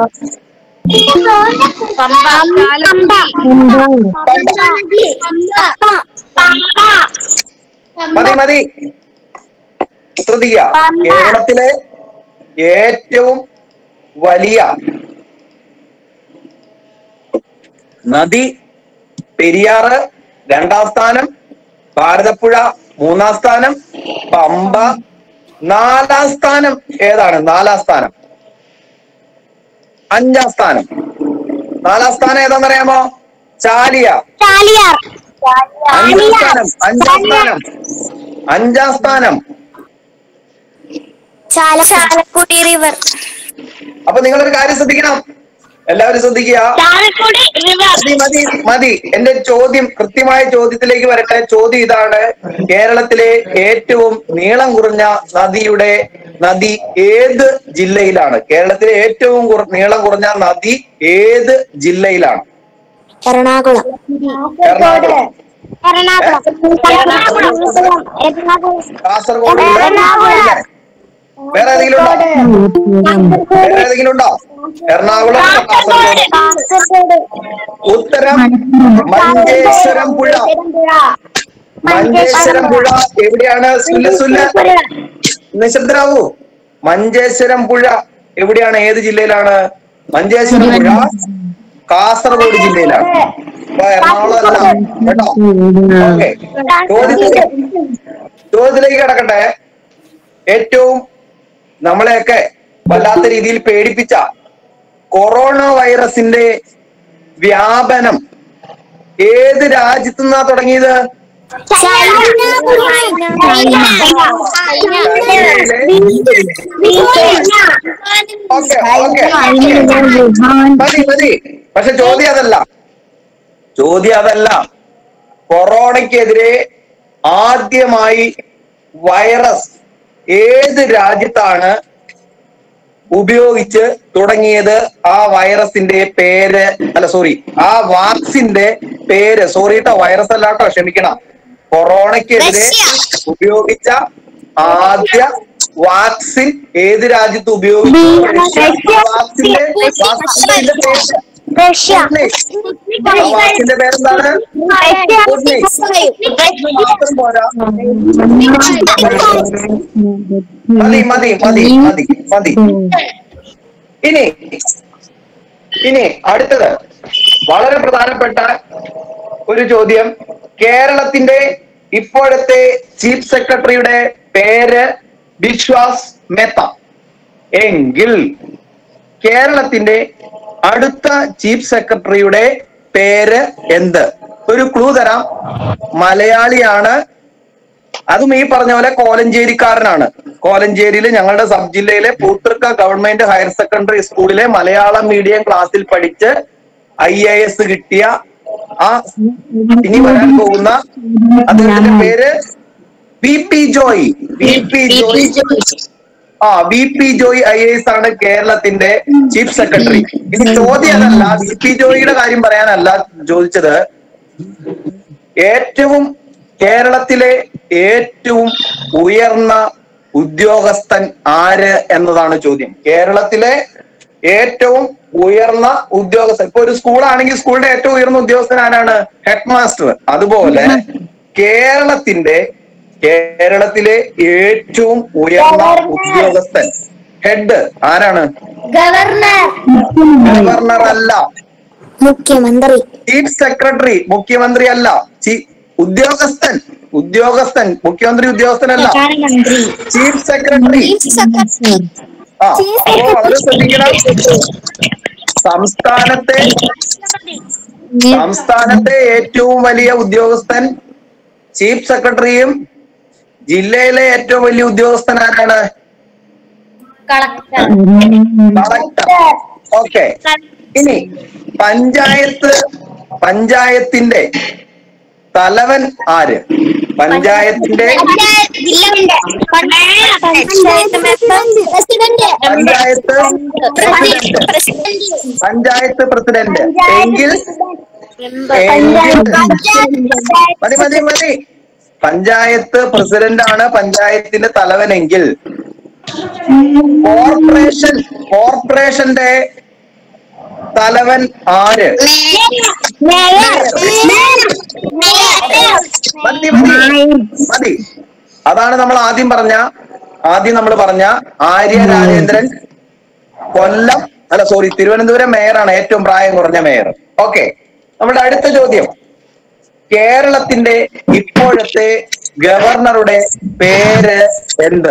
മതി മതി ശ്രദ്ധിക്കുക. കേരളത്തിലെ ഏറ്റവും വലിയ നദി പെരിയാറ് രണ്ടാം സ്ഥാനം, ഭാരതപ്പുഴ മൂന്നാം സ്ഥാനം, പമ്പ നാലാം സ്ഥാനം. ഏതാണ് നാലാം സ്ഥാനം? അഞ്ചാം സ്ഥാനം. നാലാം സ്ഥാനം ഏതാണെന്നറിയാമോ? ചാലിയാർ. അഞ്ചാം സ്ഥാനം അഞ്ചാം സ്ഥാനം അഞ്ചാം സ്ഥാനം ചാലക്കുടി റിവർ. അപ്പൊ നിങ്ങളൊരു കാര്യം ശ്രദ്ധിക്കണം, എല്ലാവരും ശ്രദ്ധിക്കുക. മതി മതി മതി എന്റെ ചോദ്യം, കൃത്യമായ ചോദ്യത്തിലേക്ക് വരട്ടെ. ചോദ്യം ഇതാണ്: കേരളത്തിലെ ഏറ്റവും നീളം കുറഞ്ഞ നദിയുടെ നദി ഏത് ജില്ലയിലാണ്? കേരളത്തിലെ ഏറ്റവും നീളം കുറഞ്ഞ നദി ഏത് ജില്ലയിലാണ്? എറണാകുളം. എറണാകുളം. കാസർഗോഡ്. വേറെ ഏതെങ്കിലും ഉണ്ടോ? വേറെ ഏതെങ്കിലും ഉണ്ടോ? എറണാകുളം, കാസർഗോഡ്. ഉത്തരം മഞ്ചേശ്വരം പുഴ. മഞ്ചേശ്വരം പുഴ എവിടെയാണ്? സുല്ല സുല്ല നിശബ്ദരാവൂ. മഞ്ചേശ്വരം പുഴ എവിടെയാണ്? ഏത് ജില്ലയിലാണ്? മഞ്ചേശ്വരം പുഴ കാസർഗോഡ് ജില്ലയിലാണ്. അപ്പൊ എറണാകുളം അല്ല കേട്ടോ. ഓക്കെ, ചോദ്യത്തിലേക്ക് ചോദ്യത്തിലേക്ക് കിടക്കട്ടെ. ഏറ്റവും നമ്മളെയൊക്കെ വല്ലാത്ത രീതിയിൽ പേടിപ്പിച്ച കൊറോണ വൈറസിന്റെ വ്യാപനം ഏത് രാജ്യത്തു നിന്നാ തുടങ്ങിയത്? മതി മതി. പക്ഷെ ചോദ്യം അതല്ല, ചോദ്യം അതല്ല. കൊറോണയ്ക്കെതിരെ ആദ്യമായി വൈറസ് ഏത് രാജ്യത്താണ് ഉപയോഗിച്ച് തുടങ്ങിയത്? ആ വൈറസിന്റെ പേര് അല്ല സോറി ആ വാക്സിന്റെ പേര് സോറി കേട്ടോ, വൈറസ് അല്ല കേട്ടോ, ക്ഷമിക്കണം. കൊറോണയ്ക്കെതിരെ ഉപയോഗിച്ച ആദ്യ വാക്സിൻ ഏത് രാജ്യത്ത് ഉപയോഗിച്ചു? വാക്സിന്റെ വാക്സിന്റെ പേര് വാക്സിന്റെ പേരെന്താണ്? മാത്രം പോരാ, മതി മതി മതി മതി മതി. ഇനി ഇനി അടുത്തത് വളരെ പ്രധാനപ്പെട്ട ഒരു ചോദ്യം. കേരളത്തിന്റെ ഇപ്പോഴത്തെ ചീഫ് സെക്രട്ടറിയുടെ പേര് വിശ്വാസ് മേത്ത എങ്കിൽ കേരളത്തിന്റെ അടുത്ത ചീഫ് സെക്രട്ടറിയുടെ പേര് എന്ത്? ഒരു ക്ലൂ തരാം. മലയാളിയാണ്, അതും ഈ പറഞ്ഞ പോലെ കോലഞ്ചേരിക്കാരനാണ്. കോലഞ്ചേരിയിൽ ഞങ്ങളുടെ സബ് ജില്ലയിലെ പൂത്തൃക്ക ഗവൺമെന്റ് ഹയർ സെക്കൻഡറി സ്കൂളിലെ മലയാളം മീഡിയം ക്ലാസ്സിൽ പഠിച്ച് ഐ എ എസ് കിട്ടിയ ആ ഇനി വരാൻ പോകുന്ന അദ്ദേഹത്തിന്റെ പേര് V P Joy. V P Joy ആ V P Joy I A S ആണ് കേരളത്തിന്റെ ചീഫ് സെക്രട്ടറി. ഇത് ചോദ്യം അതല്ല, വി പി ജോയിയുടെ കാര്യം പറയാനല്ല ചോദിച്ചത്. ഏറ്റവും കേരളത്തിലെ ഏറ്റവും ഉയർന്ന ഉദ്യോഗസ്ഥൻ ആര് എന്നതാണ് ചോദ്യം. കേരളത്തിലെ ഏറ്റവും ഉയർന്ന ഉദ്യോഗസ്ഥൻ, ഇപ്പൊ ഒരു സ്കൂളാണെങ്കിൽ സ്കൂളിന്റെ ഏറ്റവും ഉയർന്ന ഉദ്യോഗസ്ഥൻ ആരാണ്? Head master. അതുപോലെ കേരളത്തിന്റെ കേരളത്തിലെ ഏറ്റവും ഉയർന്ന ഉദ്യോഗസ്ഥൻ ഹെഡ് ആരാണ്? ഗവർണർ. ഗവർണർ അല്ല, മുഖ്യമന്ത്രി. Chief secretary. മുഖ്യമന്ത്രി അല്ല, ഉദ്യോഗസ്ഥൻ. ഉദ്യോഗസ്ഥൻ മുഖ്യമന്ത്രി ഉദ്യോഗസ്ഥനല്ല, ചീഫ് സെക്രട്ടറി. ആ അപ്പോ വളരെ ശ്രദ്ധിക്കണം. സംസ്ഥാനത്തെ സംസ്ഥാനത്തെ ഏറ്റവും വലിയ ഉദ്യോഗസ്ഥൻ ചീഫ് സെക്രട്ടറിയും ജില്ലയിലെ ഏറ്റവും വലിയ ഉദ്യോഗസ്ഥൻ ആരാണ്? കളക്ടർ. ഓക്കെ. ഇനി പഞ്ചായത്ത് പഞ്ചായത്തിന്റെ തലവൻ ആര്? പഞ്ചായത്തിന്റെ പഞ്ചായത്ത് പഞ്ചായത്ത് പ്രസിഡന്റ് എങ്കിൽ മതി മതി മതി പഞ്ചായത്ത് പ്രസിഡന്റ് ആണ് പഞ്ചായത്തിന്റെ തലവനെങ്കിൽ കോർപ്പറേഷൻ കോർപ്പറേഷന്റെ തലവൻ ആര്? മതി മതി മതി അതാണ് നമ്മൾ ആദ്യം പറഞ്ഞ ആദ്യം നമ്മൾ പറഞ്ഞ ആര്യ രാജേന്ദ്രൻ കൊല്ലം അല്ല സോറി തിരുവനന്തപുരം മേയറാണ് ഏറ്റവും പ്രായം കുറഞ്ഞ മേയർ. ഓക്കെ, നമ്മുടെ അടുത്ത ചോദ്യം, കേരളത്തിന്റെ ഇപ്പോഴത്തെ ഗവർണറുടെ പേര് എന്ത്?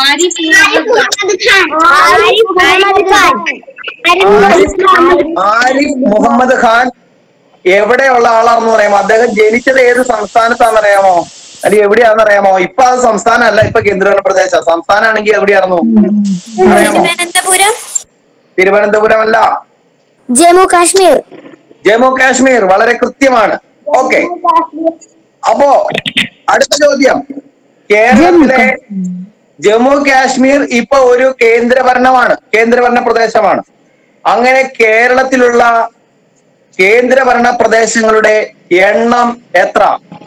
ആരിഫ് മുഹമ്മദ് ഖാൻ എവിടെയുള്ള ആളാണെന്ന് പറയാമോ? അദ്ദേഹം ജനിച്ചത് ഏത് സംസ്ഥാനത്താണെന്ന് അറിയാമോ? അല്ലെങ്കിൽ എവിടെയാണെന്ന് അറിയാമോ? ഇപ്പൊ അത് സംസ്ഥാനം അല്ല, ഇപ്പൊ കേന്ദ്രഭരണ പ്രദേശം. സംസ്ഥാനമാണെങ്കിൽ എവിടെയായിരുന്നു അറിയാമോ? തിരുവനന്തപുരം അല്ല, ജമ്മു കാശ്മീർ. ജമ്മു കാശ്മീർ. വളരെ കൃത്യമാണ്. ഓക്കെ, അപ്പോ അടുത്ത ചോദ്യം, കേരളത്തിലെ ജമ്മു കാശ്മീർ ഇപ്പൊ ഒരു കേന്ദ്രഭരണമാണ്, കേന്ദ്രഭരണ പ്രദേശമാണ്. അങ്ങനെ കേരളത്തിലുള്ള കേന്ദ്രഭരണ പ്രദേശങ്ങളുടെ എണ്ണം എത്ര?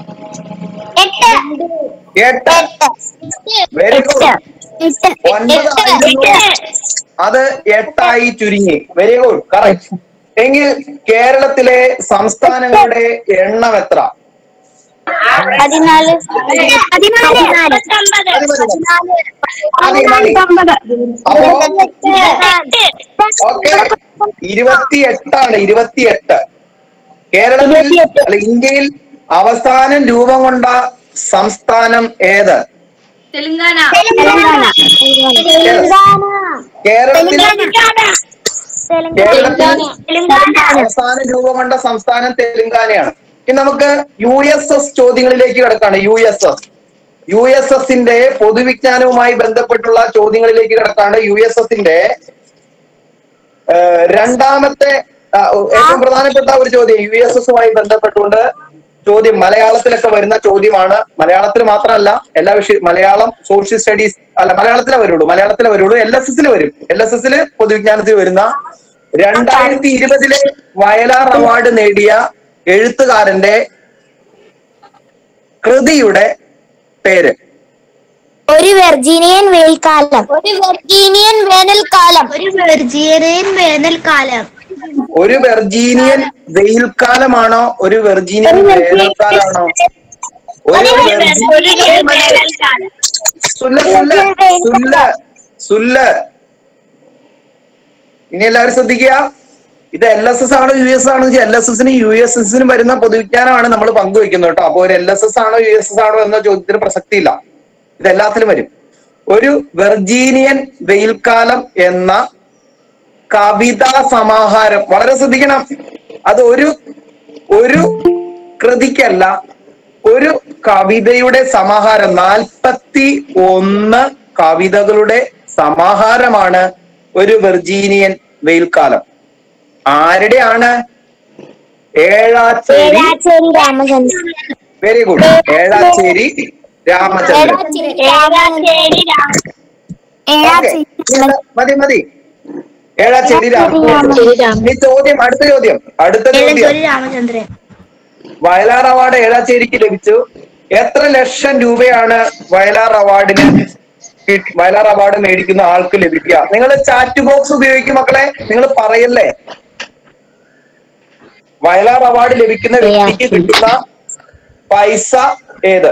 എട്ട്. Very good. ഒൻപതായിരുന്നു, അത് എട്ടായി ചുരുങ്ങി. Very good, correct. എങ്കിൽ കേരളത്തിലെ സംസ്ഥാനങ്ങളുടെ എണ്ണം എത്ര? പതിനാല്. അപ്പോ ഓക്കെ, ഇരുപത്തിയെട്ടാണ്. ഇരുപത്തിയെട്ട്. കേരളത്തിൽ അല്ല ഇന്ത്യയിൽ അവസാനം രൂപം കൊണ്ട സംസ്ഥാനം ഏത്? തെലങ്കാന. കേരളത്തിൽ അവസാനം രൂപം കൊണ്ട സംസ്ഥാനം തെലങ്കാനയാണ്. ഇനി നമുക്ക് യു എസ് എസ് ചോദ്യങ്ങളിലേക്ക് കിടക്കാണ്. U S S U S എസിന്റെ പൊതുവിജ്ഞാനവുമായി ബന്ധപ്പെട്ടുള്ള ചോദ്യങ്ങളിലേക്ക് കിടക്കാണ്. യു എസ് എസിന്റെ രണ്ടാമത്തെ ഏറ്റവും പ്രധാനപ്പെട്ട ഒരു ചോദ്യം യു എസ് എസുമായി ബന്ധപ്പെട്ടുകൊണ്ട് ചോദ്യം മലയാളത്തിലൊക്കെ വരുന്ന ചോദ്യമാണ്. മലയാളത്തിൽ മാത്രമല്ല, എല്ലാ വിഷയ മലയാളം സോഷ്യൽ സ്റ്റഡീസ് അല്ല മലയാളത്തിലെ വരുള്ളൂ, മലയാളത്തിലെ വരുള്ളൂ. എൽ എസ് എസിൽ വരും. എൽ എസ് എസിൽ പൊതുവിജ്ഞാനത്തിൽ വരുന്ന രണ്ടായിരത്തി ഇരുപതിലെ വയലാർ അവാർഡ് നേടിയ എഴുത്തുകാരന്റെ കൃതിയുടെ പേര്? ഒരു വെർജീനിയൻ വേനൽക്കാലം. ഒരു വെർജീനിയൻ വേനൽക്കാലം. ഒരു വെർജീനിയൻ വേനൽക്കാലം. ഒരു വെർജീനിയൻ വെയിൽക്കാലമാണോ ഒരു വെർജീനിയൻ വേനൽക്കാലമാണോ? ഒരു സുല്ല്. ഇനി എല്ലാവരും ശ്രദ്ധിക്കുക, ഇത് എൽ എസ് എസ് ആണോ യു എസ് ആണോ? എൽ എസ് എസിനും യു എസ് എസിനും വരുന്ന പൊതുവിജ്ഞാനമാണ് നമ്മൾ പങ്കുവെക്കുന്നത് കേട്ടോ. അപ്പൊ ഒരു എൽ എസ് എസ് ആണോ യു എസ് എസ് ആണോ എന്ന ചോദ്യത്തിന് പ്രസക്തിയില്ല, ഇത് എല്ലാത്തിലും വരും. ഒരു വെർജീനിയൻ വെയിൽക്കാലം എന്ന കവിതാ സമാഹാരം, വളരെ ശ്രദ്ധിക്കണം, അത് ഒരു ഒരു കൃതിക്കല്ല, ഒരു കവിതയുടെ സമാഹാരം. നാൽപ്പത്തി ഒന്ന് കവിതകളുടെ സമാഹാരമാണ് ഒരു വെർജീനിയൻ വെയിൽക്കാലം. ആരുടെയാണ്? ഏഴാച്ചേരി രാമചന്ദ്രൻ. Very good, Ezhacheri Ramachandran. മതി മതി ഏഴാച്ചേരി രാമചന്ദ്രൻ. ഈ ചോദ്യം, അടുത്ത ചോദ്യം അടുത്ത ചോദ്യം വയലാർ അവാർഡ് ഏഴാച്ചേരിക്ക് ലഭിച്ചു. എത്ര ലക്ഷം രൂപയാണ് വയലാർ അവാർഡിന് വയലാർ അവാർഡ് മേടിക്കുന്ന ആൾക്ക് ലഭിക്കുക? നിങ്ങൾ ചാറ്റ് ബോക്സ് ഉപയോഗിക്കും മക്കളെ, നിങ്ങൾ പറയല്ലേ. വയലാർ അവാർഡ് ലഭിക്കുന്ന വ്യക്തിക്ക് കിട്ടുന്ന പൈസ ഏത്?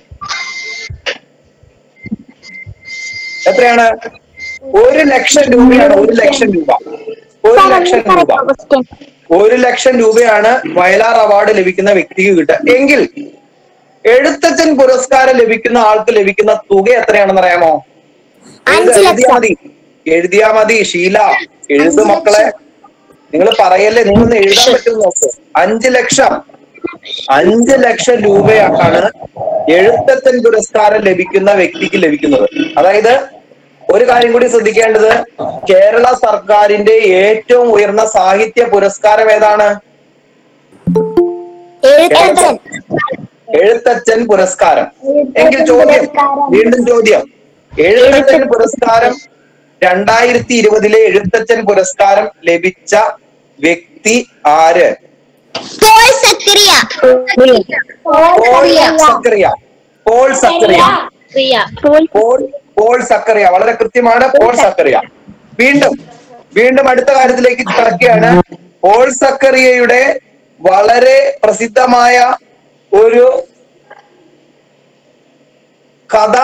എത്രയാണ്? ഒരു ലക്ഷം രൂപയാണ്. ഒരു ലക്ഷം രൂപ ഒരു ലക്ഷം രൂപ ഒരു ലക്ഷം രൂപയാണ് വയലാർ അവാർഡ് ലഭിക്കുന്ന വ്യക്തിക്ക് കിട്ടുക. എങ്കിൽ എഴുത്തച്ഛൻ പുരസ്കാരം ലഭിക്കുന്ന ആൾക്ക് ലഭിക്കുന്ന തുക എത്രയാണെന്ന് അറിയാമോ? എഴുതിയാ മതി, എഴുതിയാ മതി. ഷീല എഴുതു മക്കളെ, നിങ്ങൾ പറയല്ലേ, നിങ്ങളൊന്ന് എഴുതാൻ പറ്റും നോക്ക്. അഞ്ചു ലക്ഷം അഞ്ചു ലക്ഷം രൂപയാണ് എഴുത്തച്ഛൻ പുരസ്കാരം ലഭിക്കുന്ന വ്യക്തിക്ക് ലഭിക്കുന്നത്. അതായത് ഒരു കാര്യം കൂടി ശ്രദ്ധിക്കേണ്ടത്, കേരള സർക്കാരിന്റെ ഏറ്റവും ഉയർന്ന സാഹിത്യ പുരസ്കാരം ഏതാണ്? എഴുത്തച്ഛൻ പുരസ്കാരം. എങ്കിൽ ചോദ്യം, വീണ്ടും ചോദ്യം, എഴുത്തച്ഛൻ പുരസ്കാരം രണ്ടായിരത്തി ഇരുപതിലെ എഴുത്തച്ഛൻ പുരസ്കാരം ലഭിച്ച വ്യക്തി ആര്? പോൾ സക്കറിയ. പോൾ സക്കറിയ. പോൾ പോൾ സക്കറിയ. വളരെ കൃത്യമാണ്, പോൾ സക്കറിയ. വീണ്ടും വീണ്ടും അടുത്ത കാര്യത്തിലേക്ക് കടക്കുകയാണ്. പോൾ സക്കറിയയുടെ വളരെ പ്രസിദ്ധമായ ഒരു കഥ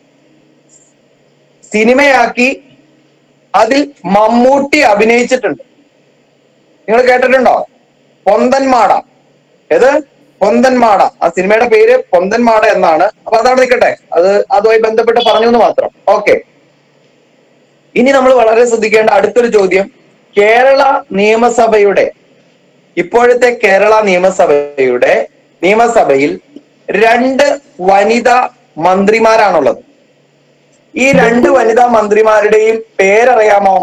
സിനിമയാക്കി അതിൽ മമ്മൂട്ടി അഭിനയിച്ചിട്ടുണ്ട്. നിങ്ങൾ കേട്ടിട്ടുണ്ടോ? പൊന്തന്മാട. ഏത്? പൊന്തന്മാട. ആ സിനിമയുടെ പേര് പൊന്തന്മാട എന്നാണ്. അപ്പൊ അതവിടെ നിൽക്കട്ടെ, അത് അതുമായി ബന്ധപ്പെട്ട് പറഞ്ഞു എന്ന് മാത്രം. ഓക്കെ, ഇനി നമ്മൾ വളരെ ശ്രദ്ധിക്കേണ്ട അടുത്തൊരു ചോദ്യം, കേരള നിയമസഭയുടെ ഇപ്പോഴത്തെ കേരള നിയമസഭയുടെ നിയമസഭയിൽ രണ്ട് വനിതാ മന്ത്രിമാരാണുള്ളത്. ഈ രണ്ട് വനിതാ മന്ത്രിമാരുടെയും പേരറിയാമോ?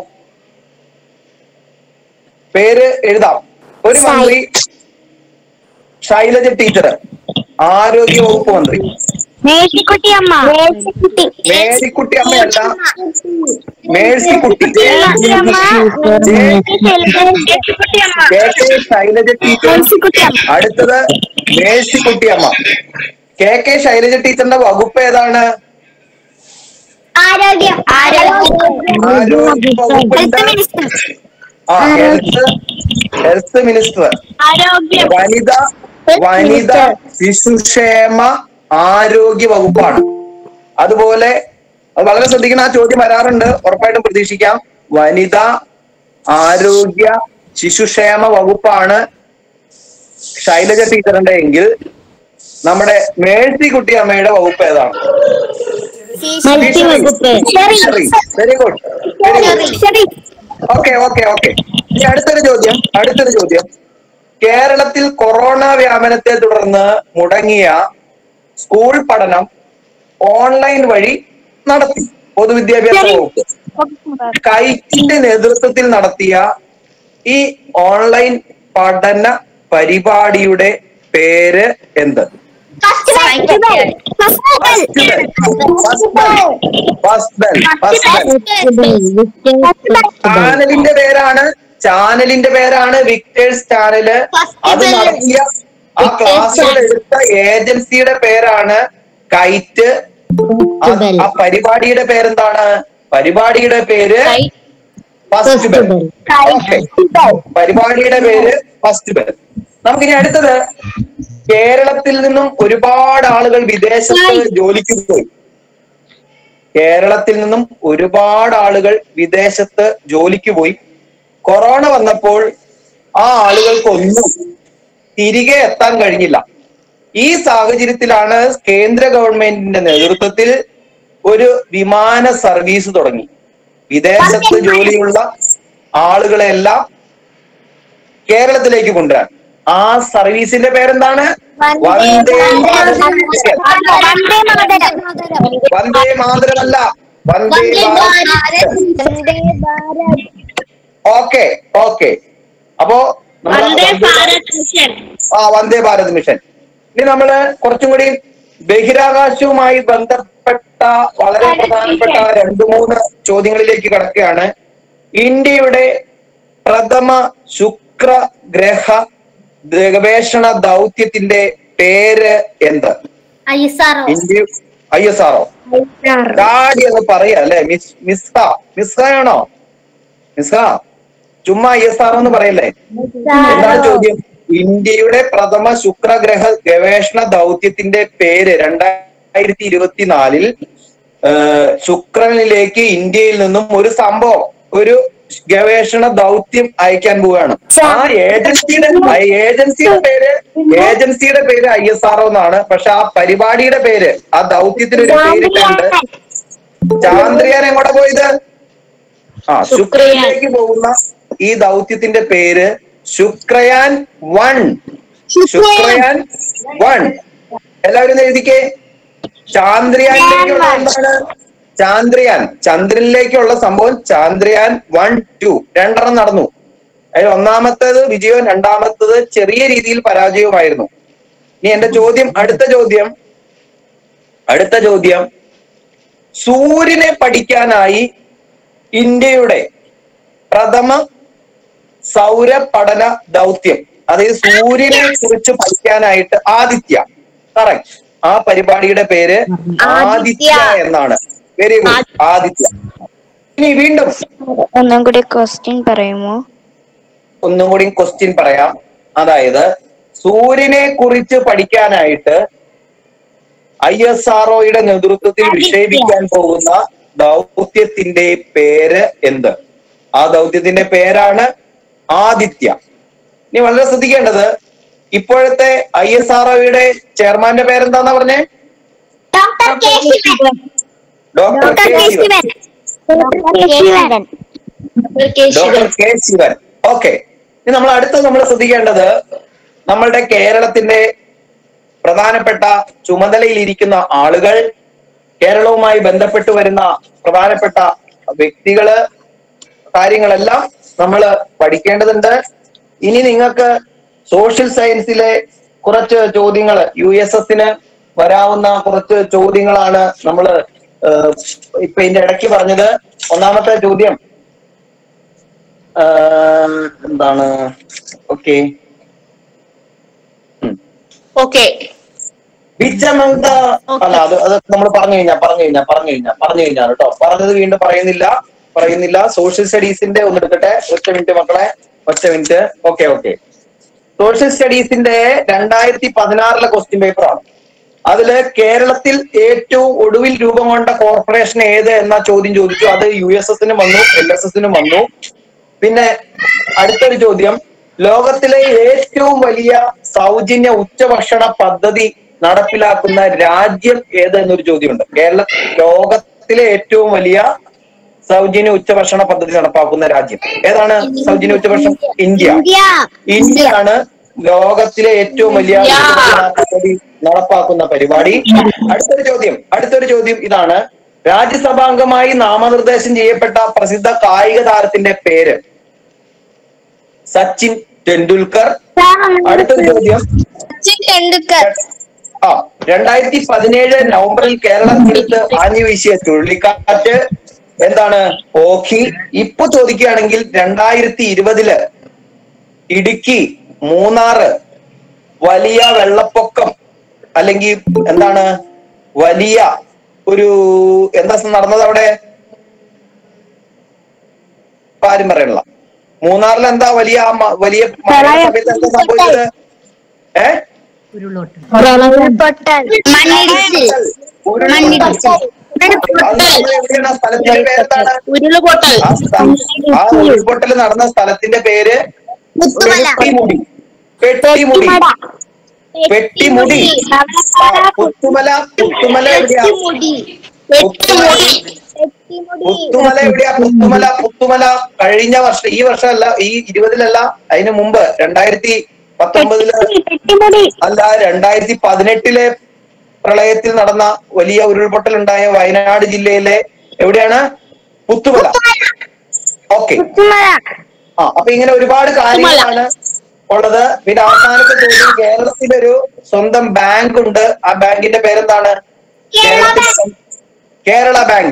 പേര് എഴുതാം. ഒരു മന്ത്രി ശൈലജ ടീച്ചർ, ആരോഗ്യ വകുപ്പ് മന്ത്രി. മേഴ്സിക്കുട്ടി അമ്മ. മേഴ്സിക്കുട്ടി അമ്മയല്ല, Mercykutty. K K Shailaja teacher. അടുത്തത് മേഴ്സിക്കുട്ടി അമ്മ. കെ കെ ശൈലജ ടീച്ചറിന്റെ വകുപ്പ് ഏതാണ്? ആരോഗ്യം. ആരോഗ്യ വകുപ്പുണ്ട്. ആ, ഹെൽത്ത് ഹെൽത്ത് മിനിസ്റ്റർ. വനിത വനിത ശിശുക്ഷേമ ആരോഗ്യ വകുപ്പാണ്. അതുപോലെ വളരെ ശ്രദ്ധിക്കണം, ആ ചോദ്യം വരാറുണ്ട്, ഉറപ്പായിട്ടും പ്രതീക്ഷിക്കാം. വനിത ആരോഗ്യ ശിശുക്ഷേമ വകുപ്പാണ് ശൈലജ ടീച്ചറിന്റെ എങ്കിൽ നമ്മുടെ മേഴ്സിക്കുട്ടി അമ്മയുടെ വകുപ്പ് ഏതാണ്? Very good, very good. Okay okay okay ഇനി അടുത്തൊരു ചോദ്യം അടുത്തൊരു ചോദ്യം കേരളത്തിൽ കൊറോണ വ്യാപനത്തെ തുടർന്ന് മുടങ്ങിയ സ്കൂൾ പഠനം ഓൺലൈൻ വഴി നടത്തി പൊതുവിദ്യാഭ്യാസ വകുപ്പ്. കൈറ്റിന്റെ നേതൃത്വത്തിൽ നടത്തിയ ഈ ഓൺലൈൻ പഠന പരിപാടിയുടെ പേര് എന്ത്? ചാനലിന്റെ പേരാണ് ചാനലിന്റെ പേരാണ് വിക്ടേഴ്സ് ചാനല്. അത് നടത്തിയ ആ ക്ലാസ്സുകൾ എടുത്ത ഏജൻസിയുടെ പേരാണ് കൈറ്റ്. ആ പരിപാടിയുടെ പേരെന്താണ്? പരിപാടിയുടെ പേര് ഫസ്റ്റ് ബെൽ. ഓക്കെ, പരിപാടിയുടെ പേര് ഫസ്റ്റ് ബെൽ. നമുക്കിനി അടുത്തത്, കേരളത്തിൽ നിന്നും ഒരുപാട് ആളുകൾ വിദേശത്ത് ജോലിക്ക് പോയി. കേരളത്തിൽ നിന്നും ഒരുപാട് ആളുകൾ വിദേശത്ത് ജോലിക്ക് പോയി. കൊറോണ വന്നപ്പോൾ ആ ആളുകൾക്കൊന്നും തിരികെ എത്താൻ കഴിഞ്ഞില്ല. ഈ സാഹചര്യത്തിലാണ് കേന്ദ്ര ഗവൺമെന്റിന്റെ നേതൃത്വത്തിൽ ഒരു വിമാന സർവീസ് തുടങ്ങി. വിദേശത്ത് ജോലിയുള്ള ആളുകളെല്ലാം കേരളത്തിലേക്ക് കൊണ്ടുവരാൻ. ആ സർവീസിന്റെ പേരെന്താണ്? വന്ദേ വന്ദേ മാതരമല്ല, വന്ദേ ഭാരത്. ഓക്കെ ഓക്കെ അപ്പോ ആ വന്ദേ ഭാരത് മിഷൻ. ഇനി നമ്മള് കുറച്ചും കൂടി ബഹിരാകാശവുമായി ബന്ധപ്പെട്ട വളരെ പ്രധാനപ്പെട്ട രണ്ടു മൂന്ന് ചോദ്യങ്ങളിലേക്ക് കടക്കുകയാണ്. ഇന്ത്യയുടെ പ്രഥമ ശുക്ര ഗ്രഹ ഗവേഷണ ദൗത്യത്തിന്റെ പേര് എന്ത്? I S R O. ഡാഡി എന്ന് പറയാ അല്ലെ? മിസ് മിസ്ഹ മിസ്ഹയാണോ? മിസ്ഹ ചുമ്മാ ഐ എസ് ആർ എന്ന് പറയല്ലേ? എന്താണ് ചോദ്യം? ഇന്ത്യയുടെ പ്രഥമ ശുക്രഗ്രഹ ഗവേഷണ ദൗത്യത്തിന്റെ പേര് രണ്ടായിരത്തി ഇരുപത്തിനാലിൽ ശുക്രനിലേക്ക് ഇന്ത്യയിൽ നിന്നും ഒരു സംഭവം, ഒരു ഗവേഷണ ദൗത്യം അയക്കാൻ പോവുകയാണ്. ആ ഏജൻസിയുടെ ഏജൻസിയുടെ പേര് ഏജൻസിയുടെ പേര് ഐ എസ് ആർ ഒ എന്നാണ്. പക്ഷെ ആ പരിപാടിയുടെ പേര്, ആ ദൗത്യത്തിന് ഒരു പേരിട്ടുണ്ട്. ചാന്ദ്രയാൻ എങ്ങോട്ടാ പോയത്? ആ ശുക്രനിലേക്ക് പോകുന്ന ഈ ദൗത്യത്തിന്റെ പേര് ശുക്രയാൻ വൺ. ശുക്രയാൻ വൺ എല്ലാവരും എഴുതിക്കേ. ചാന്ദ്രയാനിലേക്കുള്ള എന്താണ്? ചാന്ദ്രയാൻ, ചന്ദ്രനിലേക്കുള്ള സംഭവം ചാന്ദ്രയാൻ വൺ ടു രണ്ടെണ്ണം നടന്നു. അതിൽ ഒന്നാമത്തേത് വിജയവും രണ്ടാമത്തത് ചെറിയ രീതിയിൽ പരാജയവുമായിരുന്നു. ഇനി എന്റെ ചോദ്യം, അടുത്ത ചോദ്യം അടുത്ത ചോദ്യം സൂര്യനെ പഠിക്കാനായി ഇന്ത്യയുടെ പ്രഥമ സൗര പഠന ദൗത്യം, അതായത് സൂര്യനെ കുറിച്ച് പഠിക്കാനായിട്ട് ആദിത്യ, കറക്റ്റ്. ആ പരിപാടിയുടെ പേര് ആദിത്യ എന്നാണ്. Very good, Aditya. ഇനി വീണ്ടും ഒന്നും കൂടി ക്വസ്റ്റ്യൻ പറയുമോ? ഒന്നും കൂടി ക്വസ്റ്റ്യൻ പറയാം. അതായത് സൂര്യനെ കുറിച്ച് പഠിക്കാനായിട്ട് ഐ എസ് ആർ ഒയുടെ നേതൃത്വത്തിൽ വിക്ഷേപിക്കാൻ പോകുന്ന ദൗത്യത്തിന്റെ പേര് എന്ത്? ആ ദൗത്യത്തിന്റെ പേരാണ് ആദിത്യ. ഇനി വളരെ ശ്രദ്ധിക്കേണ്ടത്, ഇപ്പോഴത്തെ ഐ എസ് ആർ ഒയുടെ ചെയർമാന്റെ പേരെന്താന്നാ പറഞ്ഞേ? Doctor K Sivan. Doctor K Sivan. Doctor K Sivan. Okay. ഇനി നമ്മൾ അടുത്ത് നമ്മൾ ശ്രദ്ധിക്കേണ്ടത്, നമ്മളുടെ കേരളത്തിന്റെ പ്രധാനപ്പെട്ട ചുമതലയിലിരിക്കുന്ന ആളുകൾ, കേരളവുമായി ബന്ധപ്പെട്ട് വരുന്ന പ്രധാനപ്പെട്ട വ്യക്തികള്, കാര്യങ്ങളെല്ലാം നമ്മൾ പഠിക്കേണ്ടതുണ്ട്. ഇനി നിങ്ങൾക്ക് സോഷ്യൽ സയൻസിലെ കുറച്ച് ചോദ്യങ്ങൾ, യു എസ് എസിന് വരാവുന്ന കുറച്ച് ചോദ്യങ്ങളാണ് നമ്മൾ ഇപ്പൊ ഇതിന്റെ ഇടയ്ക്ക് പറഞ്ഞത്. ഒന്നാമത്തെ ചോദ്യം എന്താണ്? Okay okay which among the അല്ല അത് അത് നമ്മൾ പറഞ്ഞു കഴിഞ്ഞാൽ പറഞ്ഞു കഴിഞ്ഞാൽ പറഞ്ഞു കഴിഞ്ഞാൽ പറഞ്ഞു കഴിഞ്ഞാൽ കേട്ടോ, പറഞ്ഞത് വീണ്ടും പറയുന്നില്ല പറയുന്നില്ല സോഷ്യൽ സ്റ്റഡീസിന്റെ ഒന്ന് എടുക്കട്ടെ. ഒറ്റ മിനിറ്റ് മക്കളെ, ഒറ്റ മിനിറ്റ്. ഓക്കെ ഓക്കെ സോഷ്യൽ സ്റ്റഡീസിന്റെ രണ്ടായിരത്തി പതിനാറിലെ ക്വസ്റ്റ്യൻ പേപ്പറാണ്. അതില് കേരളത്തിൽ ഏറ്റവും ഒടുവിൽ രൂപം കൊണ്ട കോർപ്പറേഷൻ ഏത് എന്ന ചോദ്യം ചോദിച്ചു. അത് യു എസ് എസിനും വന്നു, എൽ എസ് എസിനും വന്നു. പിന്നെ അടുത്തൊരു ചോദ്യം, ലോകത്തിലെ ഏറ്റവും വലിയ സൗജന്യ ഉച്ചഭക്ഷണ പദ്ധതി നടപ്പിലാക്കുന്ന രാജ്യം ഏത് എന്നൊരു ചോദ്യമുണ്ട്. കേരള ലോകത്തിലെ ഏറ്റവും വലിയ സൗജന്യ ഉച്ചഭക്ഷണ പദ്ധതി നടപ്പാക്കുന്ന രാജ്യം ഏതാണ്? സൗജന്യ ഉച്ചഭക്ഷണം ഇന്ത്യ. ഇന്ത്യയാണ് ലോകത്തിലെ ഏറ്റവും വലിയ പദ്ധതി നടപ്പാക്കുന്ന പരിപാടി. അടുത്തൊരു ചോദ്യം അടുത്തൊരു ചോദ്യം ഇതാണ്, രാജ്യസഭാംഗമായി നാമനിർദ്ദേശം ചെയ്യപ്പെട്ട പ്രസിദ്ധ കായിക താരത്തിന്റെ പേര്? സച്ചിൻ ടെണ്ടുൽക്കർ. അടുത്തൊരു ചോദ്യം, സച്ചിൻ ടെണ്ടുൽക്കർ. ആ രണ്ടായിരത്തി പതിനേഴ് നവംബറിൽ കേരളത്തിലെടുത്ത് ആഞ്ഞു വീശിയ ചുഴലിക്കാറ്റ് എന്താണ്? ഓഖി. ഇപ്പൊ ചോദിക്കുകയാണെങ്കിൽ രണ്ടായിരത്തി ഇരുപതില് ഇടുക്കി, മൂന്നാറ് വലിയ വെള്ളപ്പൊക്കം അല്ലെങ്കിൽ എന്താണ് വലിയ ഒരു എന്താ നടന്നത് അവിടെ? ആരും പറയണില്ല. മൂന്നാറിൽ എന്താ വലിയ വലിയ സമയത്ത് എന്താ സംഭവിച്ചത്? ഏ സ്ഥലത്തിന്റെ പേരെന്താണ്? ആ ഉരുൾപൊട്ടൽ നടന്ന സ്ഥലത്തിന്റെ പേര് പെട്ടിമുടി. പെട്ടിമുടി പെട്ടിമുടി പുത്തുമല. പുത്തുമല എവിടെയാ? പുത്തുമല എവിടെയാ? പുത്തുമല പുത്തുമല കഴിഞ്ഞ വർഷം, ഈ വർഷമല്ല, ഈ ഇരുപതിലല്ല, അതിനു മുമ്പ് രണ്ടായിരത്തി പത്തൊമ്പതില് അല്ല രണ്ടായിരത്തി പതിനെട്ടിലെ പ്രളയത്തിൽ നടന്ന വലിയ ഉരുൾപൊട്ടൽ ഉണ്ടായ വയനാട് ജില്ലയിലെ എവിടെയാണ്? പുത്തുമല. ഓക്കെ. ആ അപ്പൊ ഇങ്ങനെ ഒരുപാട് കാര്യങ്ങളാണ് ഉള്ളത്. പിന്നെ അവസാനത്തെ ചോദ്യം, കേരളത്തിലൊരു സ്വന്തം ബാങ്ക് ഉണ്ട്. ആ ബാങ്കിന്റെ പേരെന്താണ്? കേരള ബാങ്ക്.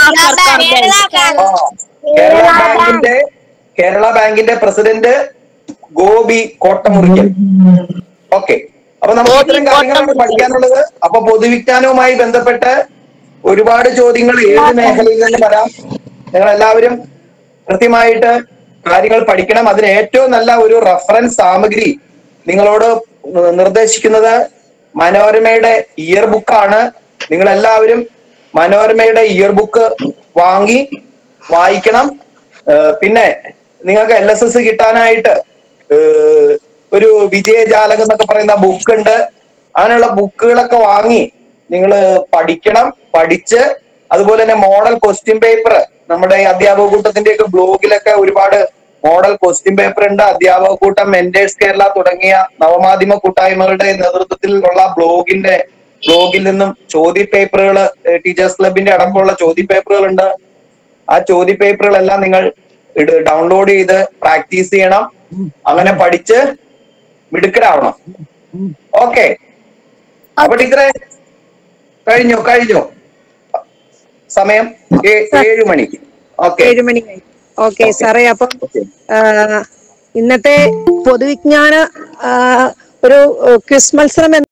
കേരള ബാങ്കിന്റെ കേരള ബാങ്കിന്റെ പ്രസിഡന്റ് ഗോപി കോട്ടമുറിക്കൽ. ഓക്കെ. അപ്പൊ നമുക്ക് ഇത്തരം കാര്യങ്ങളാണ് പഠിക്കാനുള്ളത്. അപ്പൊ പൊതുവിജ്ഞാനവുമായി ബന്ധപ്പെട്ട് ഒരുപാട് ചോദ്യങ്ങൾ ഏത് മേഖലയിൽ നിന്നും വരാം. നിങ്ങൾ എല്ലാവരും കൃത്യമായിട്ട് കാര്യങ്ങൾ പഠിക്കണം. അതിന് ഏറ്റവും നല്ല ഒരു റഫറൻസ് സാമഗ്രി നിങ്ങളോട് നിർദ്ദേശിക്കുന്നത് മനോരമയുടെ ഇയർ ബുക്കാണ്. നിങ്ങൾ എല്ലാവരും മനോരമയുടെ ഇയർ ബുക്ക് വാങ്ങി വായിക്കണം. പിന്നെ നിങ്ങൾക്ക് എൽ എസ് എസ് കിട്ടാനായിട്ട് ഒരു വിജയജാലകം എന്നൊക്കെ പറയുന്ന ബുക്ക് ഉണ്ട്. അങ്ങനെയുള്ള ബുക്കുകളൊക്കെ വാങ്ങി നിങ്ങൾ പഠിക്കണം. പഠിച്ച് അതുപോലെ തന്നെ മോഡൽ ക്വസ്റ്റ്യൻ പേപ്പർ നമ്മുടെ അധ്യാപക കൂട്ടത്തിന്റെ ഒക്കെ ബ്ലോഗിലൊക്കെ ഒരുപാട് മോഡൽ ക്വസ്റ്റ്യൻ പേപ്പർ ഉണ്ട്. അധ്യാപക കൂട്ടം, മെന്റേഴ്സ് കേരള തുടങ്ങിയ നവമാധ്യമ കൂട്ടായ്മകളുടെ നേതൃത്വത്തിലുള്ള ബ്ലോഗിന്റെ ബ്ലോഗിൽ നിന്നും ചോദ്യ പേപ്പറുകൾ, ടീച്ചേഴ്സ് ക്ലബിന്റെ അടക്കമുള്ള ചോദ്യ പേപ്പറുകൾ ഉണ്ട്. ആ ചോദ്യ പേപ്പറുകളെല്ലാം നിങ്ങൾ ഡൗൺലോഡ് ചെയ്ത് പ്രാക്ടീസ് ചെയ്യണം. അങ്ങനെ പഠിച്ച് മിടുക്കരാവണം. ഓക്കെ. അപ്പൊ ടീച്ചറെ കഴിഞ്ഞു കഴിഞ്ഞു സമയം ഏഴു മണി. ഓക്കെ, ഏഴു മണി. ഓക്കെ സാറേ, അപ്പം ഇന്നത്തെ പൊതുവിജ്ഞാന ഒരു ക്വിസ് മത്സരം